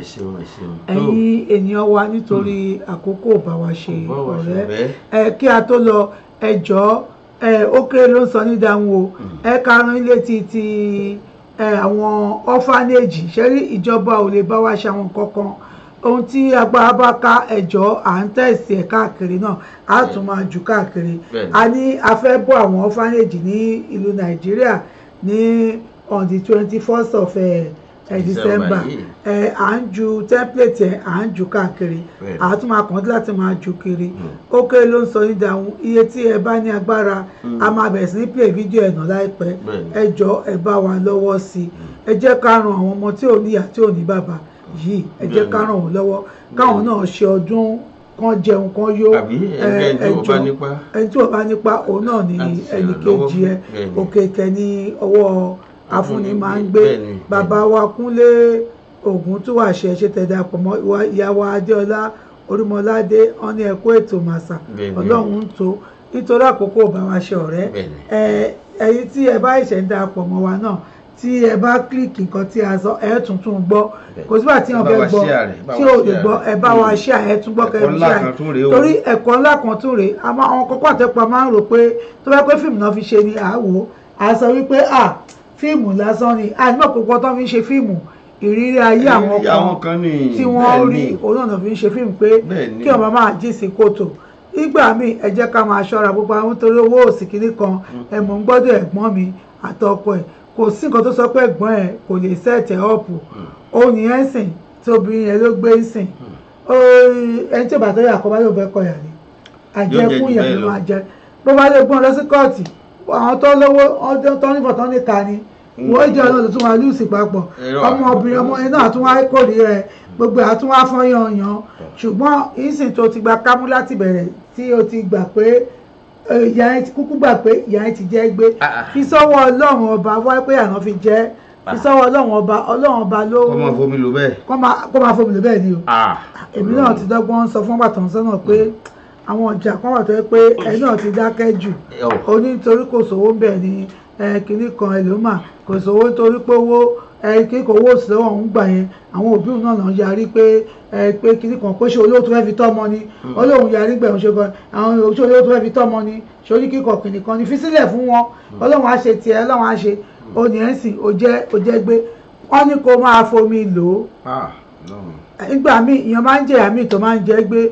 Ẹ̀yin ènìyàn wa nítorí àkókò bá wa ṣe ọ̀rẹ́, kí a tó lọ ẹ jọ̀ọ́ ó kéré ló ń sọ ní dáhùn o, karùn-ún ilé ti àwọn orphanage ṣe rí ìjọba ò lè bá wa ṣe àwọn kankan, ohun tí agbára bá ká ẹjọ́ à ń tẹ̀sí ẹ̀ káàkiri náà á tún máa jù káàkiri. A ní a fẹ́ bọ́ àwọn orphanage ní ìlú Nàìjíríà ní on the 21st of December, à ń ju template ẹ̀ à ń jù káàkiri, à tún máa kàn láti máa jù kiri. Ó kéré ló ń sọ ní dáhùn, iye tí ẹ bá ní agbára a máa bẹ̀rẹ̀ sí ní play video ẹ̀ náà láìpẹ́, ẹ jọ̀ọ́ ẹ bá wa lọ́wọ́ sí i, ẹ jẹ́ ká ran àwọn ọmọ tí ò níyà tí ò ní bàbá yìí, ẹ jẹ́ ká ràn wọ́n lọ́wọ́ káwọn náà ṣe ọdún kan jẹun kan yó, ẹjọ́ ẹni tí ò bá nípa òun náà ní ẹnì kejì ẹ, òkè kẹ́ni ọwọ́ afúnni máa ń gbé. Bàbá wa Kúnlé Ògúntúwàṣẹ ṣe tẹ̀dàpọ̀ mọ́ ìyá wa Adéọlá Orímọládé wọn ní ẹ̀kọ́ ètò màsà Ọlọ́run ń tó, nítorí àkókò bá wa ṣe ọ̀rẹ́. Ẹ̀yin tí ẹ bá ìṣẹ̀ ń darapọ̀ mọ́ wa náà, tí ẹ bá kílìkì nǹkan tí a sọ ẹ tuntun gbọ́, kò sígbà tí wọn fẹ́ gbọ́ tí ò lè gbọ́, ẹ bá wa ṣe ẹ tún gbọ́ kẹ́ ẹ ṣe, torí ẹ̀kọ́ ńlá kan tún rèé. Àwọn kọ́kọ́ àtẹ́pọ̀ máa ń rò pé tó bá pé fíìmù náà fi ṣe ni àwò a sọ wípé fíìmù lásán ni, àdìmọ̀ kókó tó fi ń ṣe fíìmù ìrírí ayé àwọn kan tí wọ́n rí òun náà fi ń ṣe fíìmù pé kí ọmọ máa jí sí kòtò. Ìgbà míì ẹ jẹ́ ká máa ṣọ́ra gbogbo àwọn torí owó òsì kìíní kan ẹ̀mọ́ ń gbọ́dọ̀ ẹ̀gbọ́n mi àtọkọ ẹ̀, kò sí nǹkan tó sọ pé ẹ̀gbọ́n ẹ̀ kò lè sẹ́ẹ̀tẹ̀ ọ̀pù, òun yẹn ń sìn tí obìnrin yẹn ló gbé ń sìn, ẹni tí ò bá tó yà kọ́ bá ló fẹ́ kọyà ni àjẹkù yẹn ló máa jẹ. Bó bá lè gbọ́n lọ sí kóòtù, àwọn tó lówó ọdún tó nífọ̀ tó níka ni wọ́n jẹ́ ọ̀nà tó tún wá lùsì papọ̀, ọmọbìnrin ọmọ yẹn náà tún wá kórìí rẹ̀, gbogbo àtún wá fọ́n yanyan. Ṣùgbọ́n ìsìn tó ti gba kámú láti bẹ̀rẹ̀ tí o ti gbà pé ìyá yẹn ti kúkú gbà pé ìyá yẹn ti jẹ́ gbé, fi sọ́wọ́ Ọlọ́run ọba wá pé àná fi jẹ́, fi sọ́wọ́ Ọlọ́run ọba ló kọ́ máa fomi lò bẹ́ẹ̀ ni o. Èmi náà ti dọ́gbọ́n sọ fún bàtàn sọ́nà pé àwọn ọjà kan wà tó yẹ pé ẹ náà ti dákẹ́ jù, ó ní nítorí kò sówó ń bẹ̀ ni kinní kan ẹlòmà kò sówó nítorí pé owó kíkọ owó òsì lọ́wọ́ òun gbà yẹn, àwọn òbí òun náà lọ́n yarí pé kinní kan pé ṣé olóòtú fẹ́ fi tọ́mọ ni, Ọlọ́run yarí gbẹ̀rún ṣe gan, àwọn ṣé olóòtú fẹ́ fi tọ́mọ ni, ṣé orí kíkọ kinní kan ni, fi sílẹ̀ fún wọn, Ọlọ́run á ṣe tiẹ̀, Ọlọ́run á ṣe òní ẹ̀ ń sìn ó jẹ́ gbé, wọ́n ní kó máa fomi lò ó. Nígbà míì ìyẹn máa ń jẹ̀yà míì tó máa ń jẹ́ gbé,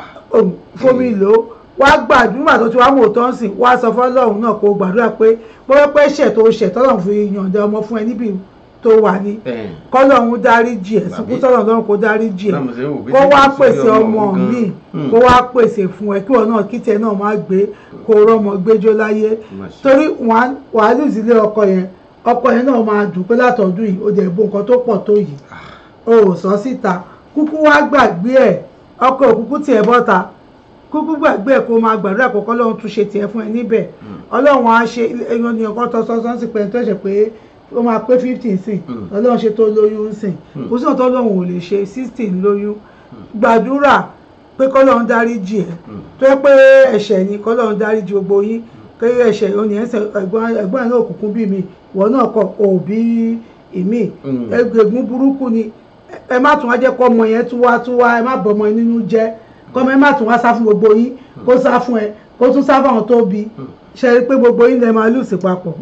fomi lò ó, wá gbàdúrà tó ti wá mọ̀ tó ń sìn, wá sọ fọ́lọ́run náà kó gbàdúrà pé bóyá pé ṣẹ̀ tó ṣẹ̀ tọ́lọ́run fi yànjẹ ọmọ fún ẹ níbi tó wà ní, kọ́lọ́run dáríjì ẹ̀, sùkú sọ́lọ́run lọ́run kó dáríjì ẹ̀, kó wá pèsè ọmọ míì, kó wá pèsè fún ẹ kí wọn náà kí tiẹ̀ náà má gbé kó rọ́mọ gbẹ́jọ́ láyé, torí wàá lùsílé ọkọ yẹn náà máa dùn pé látọ̀dún yìí ó jẹ́ bó nǹkan tó pọ̀ tó yìí o ò sọ síta, kúkú wá gbàgbé ẹ̀, ọkọ òkúkú tiẹ̀ bọ́ta, kúkú gbàgbé ẹ̀ kó máa gbàdúrà kọ́kọ́ Ọlọ́run tún ṣe tiẹ̀ fún ẹ níbẹ̀, Ọlọ́run á ṣe èèyàn ní ọkọ tọ́sọ́sọ́ sí pé tó ṣe pé ó máa pé 15 sìn, Ọlọ́run ṣe tó lóyún sìn, kò sí ọ̀tọ́ Ọlọ́run ò lè ṣe 16 lóyún, gbàdúrà pé kọ́lọ́run dáríjì ẹ̀, tó yẹ pé ẹ̀ṣẹ̀ ni kọ́lọ́run dáríjì gbogbo yín, pé ẹ̀ṣẹ̀ òní ẹ̀gbọ́n ẹ̀ náà òkùnkùn bí mi, ìwọ náà kọ òbí ìmí, ẹgbẹ̀gún burúkú ni, ẹ má tún wá jẹ́ kọ́ ọmọ yẹn tún wá ẹ má bọ́ ọmọ yẹn nínú jẹ́, kọ́mọ ẹ má tún wá sá fún gbogbo yín, kó sá fún ẹ kó tún sá fáwọn tó bí, ṣe rí pé gbogbo yín lẹ máa lùsì papọ̀.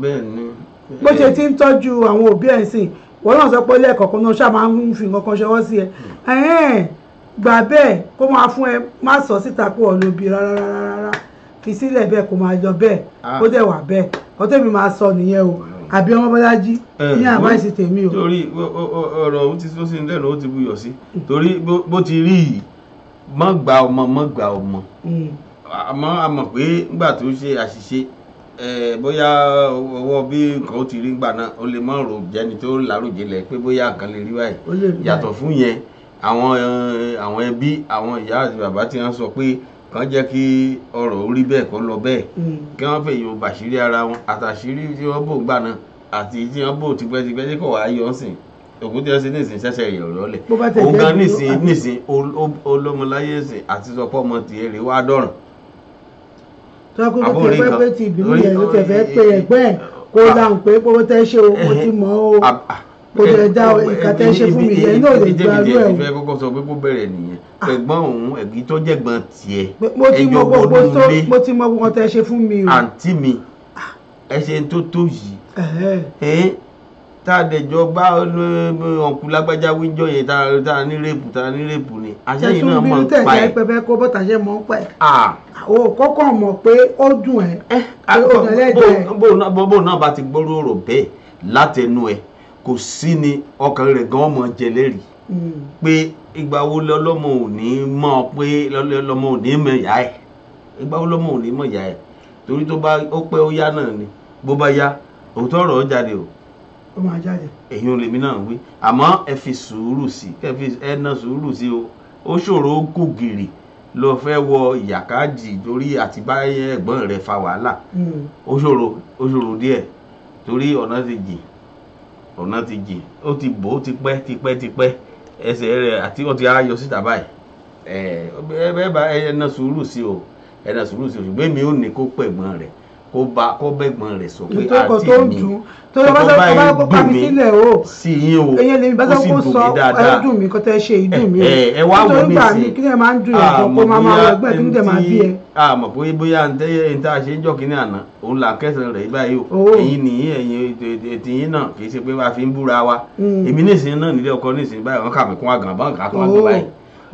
Bó ṣe ti ń tọ́jú àwọn òbí ẹ̀ sìn, wọ́n náà sọ pé lẹ́ẹ̀kọ̀ọ̀kan náà ṣáà máa ń fi nǹkan kan ṣọwọ́ sí ẹ, gbà bẹ́ẹ̀ kó máa fún ẹ má sọ síta pé ọ̀ lóbi rárá fi sílẹ̀ bẹ́ẹ̀ kó máa jọ bẹ́ẹ̀ kó dẹ̀ wà bẹ́ẹ̀ ọtẹ́mi máa sọ nìyẹn o àbí ọmọ Bọ́lájí ní àbáìsí tèmi o. torí ọ̀rọ̀ ohun ti tó sí lẹ́nu ó ti buyọ̀ sí torí bó ti rí yìí mọ́ gba ọmọ àmọ́ a mọ̀ pé nígbà tó ṣe àṣìṣe bóyá ọwọ́ bí nǹkan ó ti rí gbà náà ó lè mọ̀ rò jẹ́ni tó láròjinlẹ̀ pé bóyá nǹkan lè rí báyìí yàtọ̀ fún yẹn àwọn ẹbí àwọn ìyá àti bàbá tí wọ́n sọ pé kàn jẹ́ kí ọ̀rọ̀ orí bẹ́ẹ̀ kó lọ bẹ́ẹ̀ kí wọ́n fẹ́ yóò bàṣírí ara wọn àtàṣírí tí wọ́n bò gbà náà àti tí wọ́n bò tipẹ́tipẹ́ tí kò wá yọ sìn òkú tí wọ́n ṣe nísìn ṣẹ̀ṣẹ̀ rẹ̀ ọ̀rọ̀ lẹ̀ òun gan nísìn olómọláyé sìn àti sọpọ́ ọmọ tiẹ̀ rè wá dọ̀ràn. tọ́kùn tó ti pẹ́ pé ti ìbínú yẹn ló tẹ̀ fẹ́ pé ẹgbẹ́ ẹ̀ kó dáhùn pé owó tẹ́ ṣe o mo ti mọ̀ o kò tẹ̀ dá ìka tẹ́ ṣe fún mi yẹn náà lè gba irú ẹ̀ o. ìfẹ́ kọ́kọ́ sọ pé kó bẹ̀rẹ̀ nìyẹn ẹ̀gbọ́n òun ẹ̀gbí tó jẹ̀gbọ́n tiẹ̀ ẹjọ́ gbọ́dọ̀ mo ti mọ gbogbo tẹ́ ṣe fún mi o. àǹtí mi ẹ ṣe tó tó yìí tá a dẹjọ bá ọ̀nkú lágbájá wíjọ yẹn tá a ní rèpù ni àṣẹyìn náà mọ̀ ń pa ẹ̀. tẹ̀sán bí pẹ́pẹ́ kó bọ́tà ṣe mọ̀ ń pa ẹ̀. o kọ́kọ́ mọ̀ pé ó dùn ẹ́ bó náà bá ti gbọ́rọ̀ ọ̀rọ̀ bẹ́ẹ̀ látẹnu ẹ̀ kò sí ni ọkàn rẹ̀ gan mọ̀ jẹlẹ́rìí pé ìgbà wo lọ́mọ ò ní mọ̀ pé lọ́mọ ò ní mọ̀ ìyá ẹ̀ ìgbà wo lọ́mọ ò ní mọ̀ ìyá ẹ̀ torí tó bá ó pẹ́ ó yá náà ni bó bá yá òótọ́ ọ̀rọ̀ ó jáde o ó máa jáde. èyí ò lèmi náà wí àmọ́ ẹ fi sùúrù sí ẹ ná sùúrù sí o ó ṣòro ó kù gìrì lọ fẹ́ wọ ìyàkájì torí àti báyẹ̀ ẹ̀gbọ́n rẹ̀ fa wàhálà ó ṣòro díẹ̀ torí ọ̀nà ti jìn ó ti bò ó ti pẹ́ ẹsẹ̀ rẹ̀ àti ó ti ayọ̀ síta báyìí ẹ ná sùúrù sí o ṣùgbọ́n mi ò ní kó pẹ̀gbọ́n rẹ̀ kó bẹ́gbọ́n rẹ̀ sọ pé àti mi tó bá bá mi sílẹ̀ o sí yín o èyí lèmi bá sọ kó sọ ẹ dùn mí kó tẹ́ ṣe ìdùn mí o nítorí gbà mí kí ni ẹ máa ń dùn yẹn kan kó máa máa ẹgbẹ́ kí ni tẹ̀ máa bí ẹ. àmọ́ pé bóyá n tá a ṣe ń jọ kínní àná òun là ń kẹsàn rẹ̀ báyìí o ẹ̀yin nìyí ẹ̀yin ètìyín náà kì í ṣe pé wàá fi ń búra wa èmi nísìnyí náà nílé ọkọ nísìnyí báyìí wọn kà mí kún àgàn bá nǹkan kan àgbẹ̀ báyìí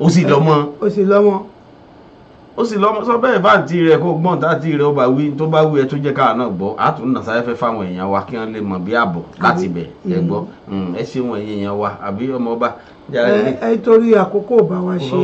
ó sì lọ́mọ sọ bẹ́ẹ̀ bá àǹtí rẹ̀ kó gbọ́n táàtì rẹ̀ ó bá wí tó bá wí ẹ tó jẹ́ káà náà gbọ́ àtún náà sáfẹ́fẹ́ fáwọn èèyàn wa kí wọ́n lè mọ̀ bí ààbọ̀ láti bẹ̀ ẹ gbọ́ ẹ ṣeun ẹ̀yin èèyàn wa àbí ọmọ ọba. ẹ torí àkókò bá wa ṣe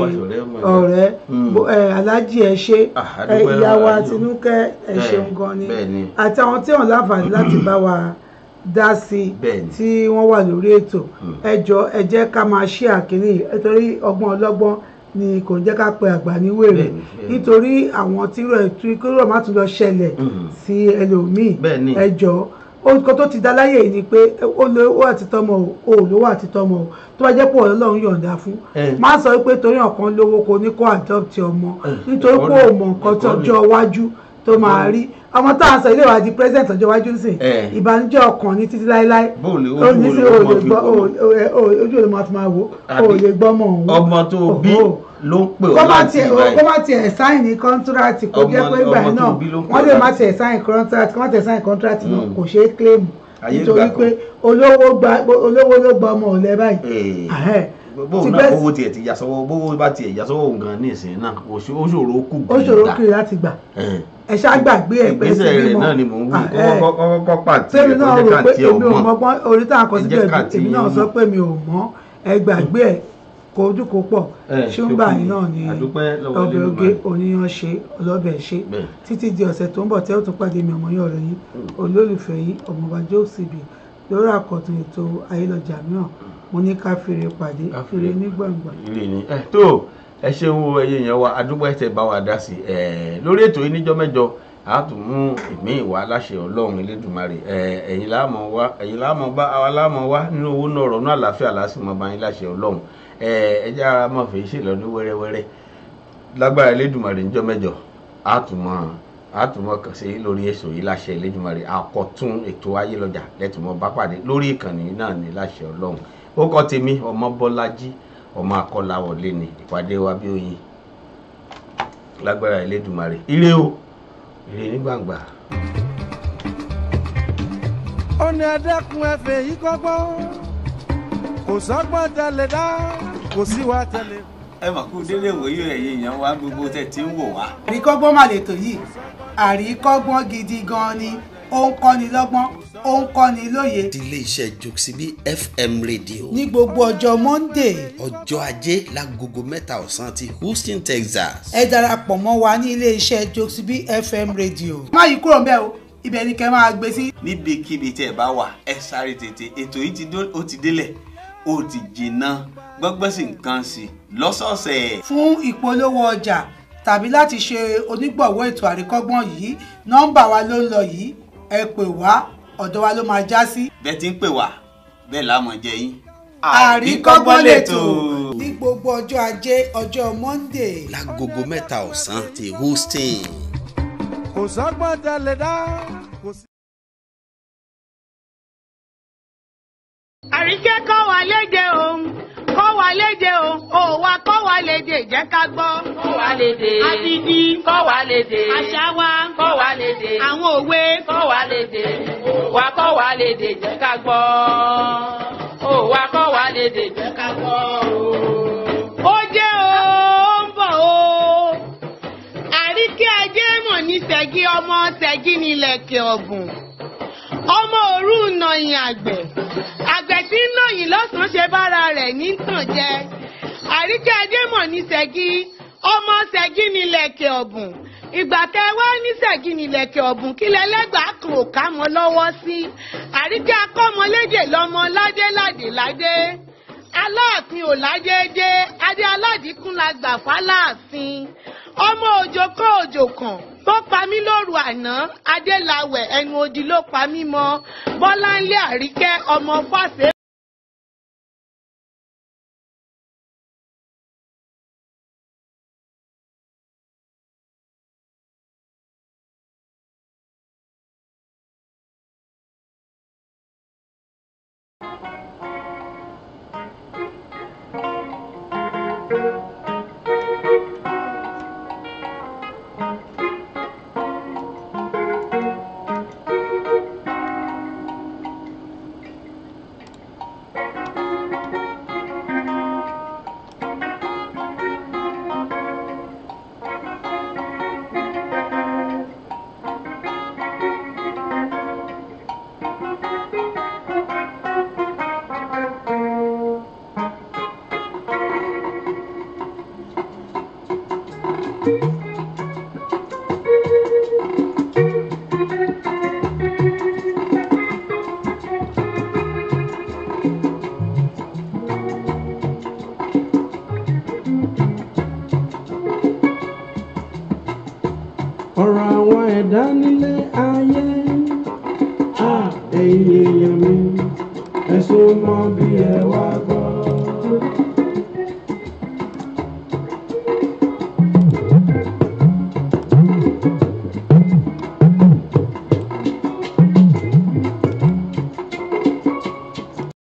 ọ̀rẹ́ aláàjì ẹ ṣe ìyá wa Tinúkẹ́ ẹ ṣeun gan ni àti àwọn tí wọ́n láǹfààní láti bá wa dá sí tí wọ́n wà lórí ètò ẹ jọ̀ọ́ ẹ jẹ́ ká máa ṣe àkíní nítorí ọgbọ́n ọlọ́gbọ́n ni kò jẹ́ ká pe àgbà ní wèrè nítorí àwọn tíró ẹ̀ kúrò má tún lọ ṣẹlẹ̀ sí ẹlòmíì ẹjọ́ orúkọ tó ti dá láyè ni pé ó lówó àti tọmọ o lówó àti tọmọ o tó bá jẹ́ pé Ọlọ́run yọ̀ǹda fún má sọ pé torí ọ̀kan lówó kò ní kó adopt ọmọ nítorí pé ò mọ̀ nǹkan tọjọ́ iwájú tó máa rí ọmọ tá à ń sọ ilé wa di president ọjọ́ iwájú sìn ìbànújẹ́ ọkàn ní títí láéláé ó ní sí ojú òde máa fi máa wò ó lè gbọ́ mọ̀ òun ọmọ tó bí ló ń pè ọ́ láti báyìí kó má tiẹ̀ sáìn ní kọ́ńtíráàtì kó jẹ́ pé ìgbà náà wọ́n lè má tiẹ̀ sáìn kọ́ńtíráàtì kó má tiẹ̀ sáìn kọ́ńtíráàtì náà kò ṣeé claim nítorí pé olówó ló gba ọmọ ọ̀lẹ́ báyìí bóun náà owó tiẹ̀ ti yà sọ́wọ́ bówó bá tiẹ̀ yà sọ́wọ́ nǹkan ní ìsìn náà ó ṣòro kù ó ṣòro kiri láti gbà ẹ ṣàgbàgbé ẹ pẹ́ sí ìgbésẹ̀ rẹ̀ náà ni mò ń wí kọ́kọ́ pàtì rẹ̀ kó jẹ́ káàtì ẹ̀ mọ́ ọgbọ́n orí tá à ń kọ síbẹ̀ èmi náà sọ pé mi ò mọ̀ ẹ gbàgbé ẹ kò ojú kò pọ̀ ṣùgbọ́n yìí náà ni ọbẹ̀ oge oníyan ṣe ọlọ́bẹ̀ ṣe títí di ọ̀sẹ̀ tó ń bọ̀ tẹ́ ó tún pàdé mi ọmọ yín ọ̀rẹ́ yín olólùfẹ́ yín ọmọọba Joseph lórí àkọ́tún ètò Ayélujára mìíràn mo ní ká fèrè pàdé fèrè ní gbàngbà. tó ẹ ṣeun wo ẹyẹ yẹn wa adúgbò ẹsẹ bá wa dá sí lórí ètò yìí níjọ́ mẹ́jọ a tún mú ìmí ìwà aláṣẹ Ọlọ́run Elédùmarè ẹ̀yin láàmọ bá àwa láàmọ wá nínú owó náà ọ̀rọ̀ náà àlàáfíà lásìmọ bá yín láṣẹ Ọlọ́run ẹjẹ ara máa fèé ṣèlọdún wẹ́rẹ́wẹ́rẹ́ lágbára Elédùmarè níjọ́ mẹ́jọ a tún mọ kàn sí lórí èso yìí láṣẹ Elédùmarè àkọtún ètò Ayélọ́jà lẹtùmọ bá pàdé lórí ìkànnì náà ní láṣẹ Ọlọ́run ó kọ́ tèmi ọmọ Bọ́lájí ọmọ Akọ́láwọlé ni ìpàdé wa bí oyin lágbára Elédùmarè ire o ire ní gbangba. ó ní ẹ̀dẹ́kun ẹ̀fẹ̀ yìí kọ́gbọ́n kò sọ́gbọ́n tẹ̀lé dá kò sí wa tẹ̀lé. ẹ mà kú délé ìwòye ẹ̀yin èèyàn wa gbogbo tẹ̀ tí ń wò wá. àríkọ́gbọ́n mà lètò yìí àríkọ́gbọ́n gidi gan ni ó ń kọ́ni lọ́gbọ́n ó ń kọ́ni lóye. ti ilé-iṣẹ́ Jokesibi FM rédíò. ní gbogbo ọjọ́ Monday. ọjọ́ ajé lágogo 3 ọ̀sán ti Houston, Texas. ẹ darapọ̀ mọ́ wa ní ilé-iṣẹ́ Jokesibi FM rédíò. má yí kúrò ńbẹ̀ o ibẹ̀ ni kẹ́ máa gbé sí. níbikíbi tẹ́ ẹ bá wà ẹ sáré tètè ètò yìí ó ti délẹ̀ ó ti jìnnà gbọ́gbẹ́ sí nǹkan sí lọ́sọ̀ọ̀sẹ̀. fún ìpolówó ọjà tàbí láti ṣe onígbọ̀wọ́ ètò àríkọ́gbọ́n yìí nọ́mbà wa ló ń lọ yìí ẹ pè wá ọ̀dọ̀ wa ló máa já sí. bẹ́ẹ̀ ti ń pè wá bẹ́ẹ̀ la máa jẹ yín. àríkọ́gbọ́n lètò ní gbogbo ọjọ́ ajé ọjọ́ Monday. lágogo 3 ọ̀sán ti Houston. kò sọ́gbọ́n tẹ́lẹ̀ dá. Àríkẹ́ kọ́ wa léde o kọ́ wa léde o wa kọ́ wa léde jẹ́ ká gbọ́. kọ́ wa léde. àdìdì kọ́ wa léde. àṣà wa kọ́ wa léde. àwọn òwe kọ́ wa léde. wa kọ́ wa léde jẹ́ ká gbọ́. wa kọ́ wa léde jẹ́ ká gbọ́. ó jẹ́ o ó ń bọ̀ o. Àríkẹ́ ajé mọ̀ ní Ṣẹ̀gí ọmọ Ṣẹ̀gí nílẹ̀kẹ̀ ọ̀gùn. ọmọ òru nàyìn àgbẹ̀ tí ń nàyìn lọ́sàn-án ṣe bára rẹ̀ ní tàn jẹ. Àríkẹ́ Adémọ̀ ní Ṣẹ̀gí ọmọ Ṣẹ̀gí nílẹ̀kẹ̀ ọ̀bùn. ìgbà tẹ wá ní Ṣẹ̀gí nílẹ̀kẹ̀ ọ̀bùn kí lẹ́lẹ́gbàá kan ò ká mọ́ lọ́wọ́ sí. Àríkẹ́ akọ́mọlédè lọ́mọ ládé ládé ládé. Aláàfin ò ládéédé adé aládìkún la gbà fáláàfin. ọmọ òjò kan òjò kan tó pa mí lóru àná adélawẹ̀ ẹnu odi ló pa mí mọ́ Bọ́láńlé Àríkẹ́ ọmọ Fáṣe. ọ̀rọ̀ àwọn ẹ̀dá nílé ayé ẹ̀yin èèyàn mi ẹ̀sùn mọ́ bí ẹ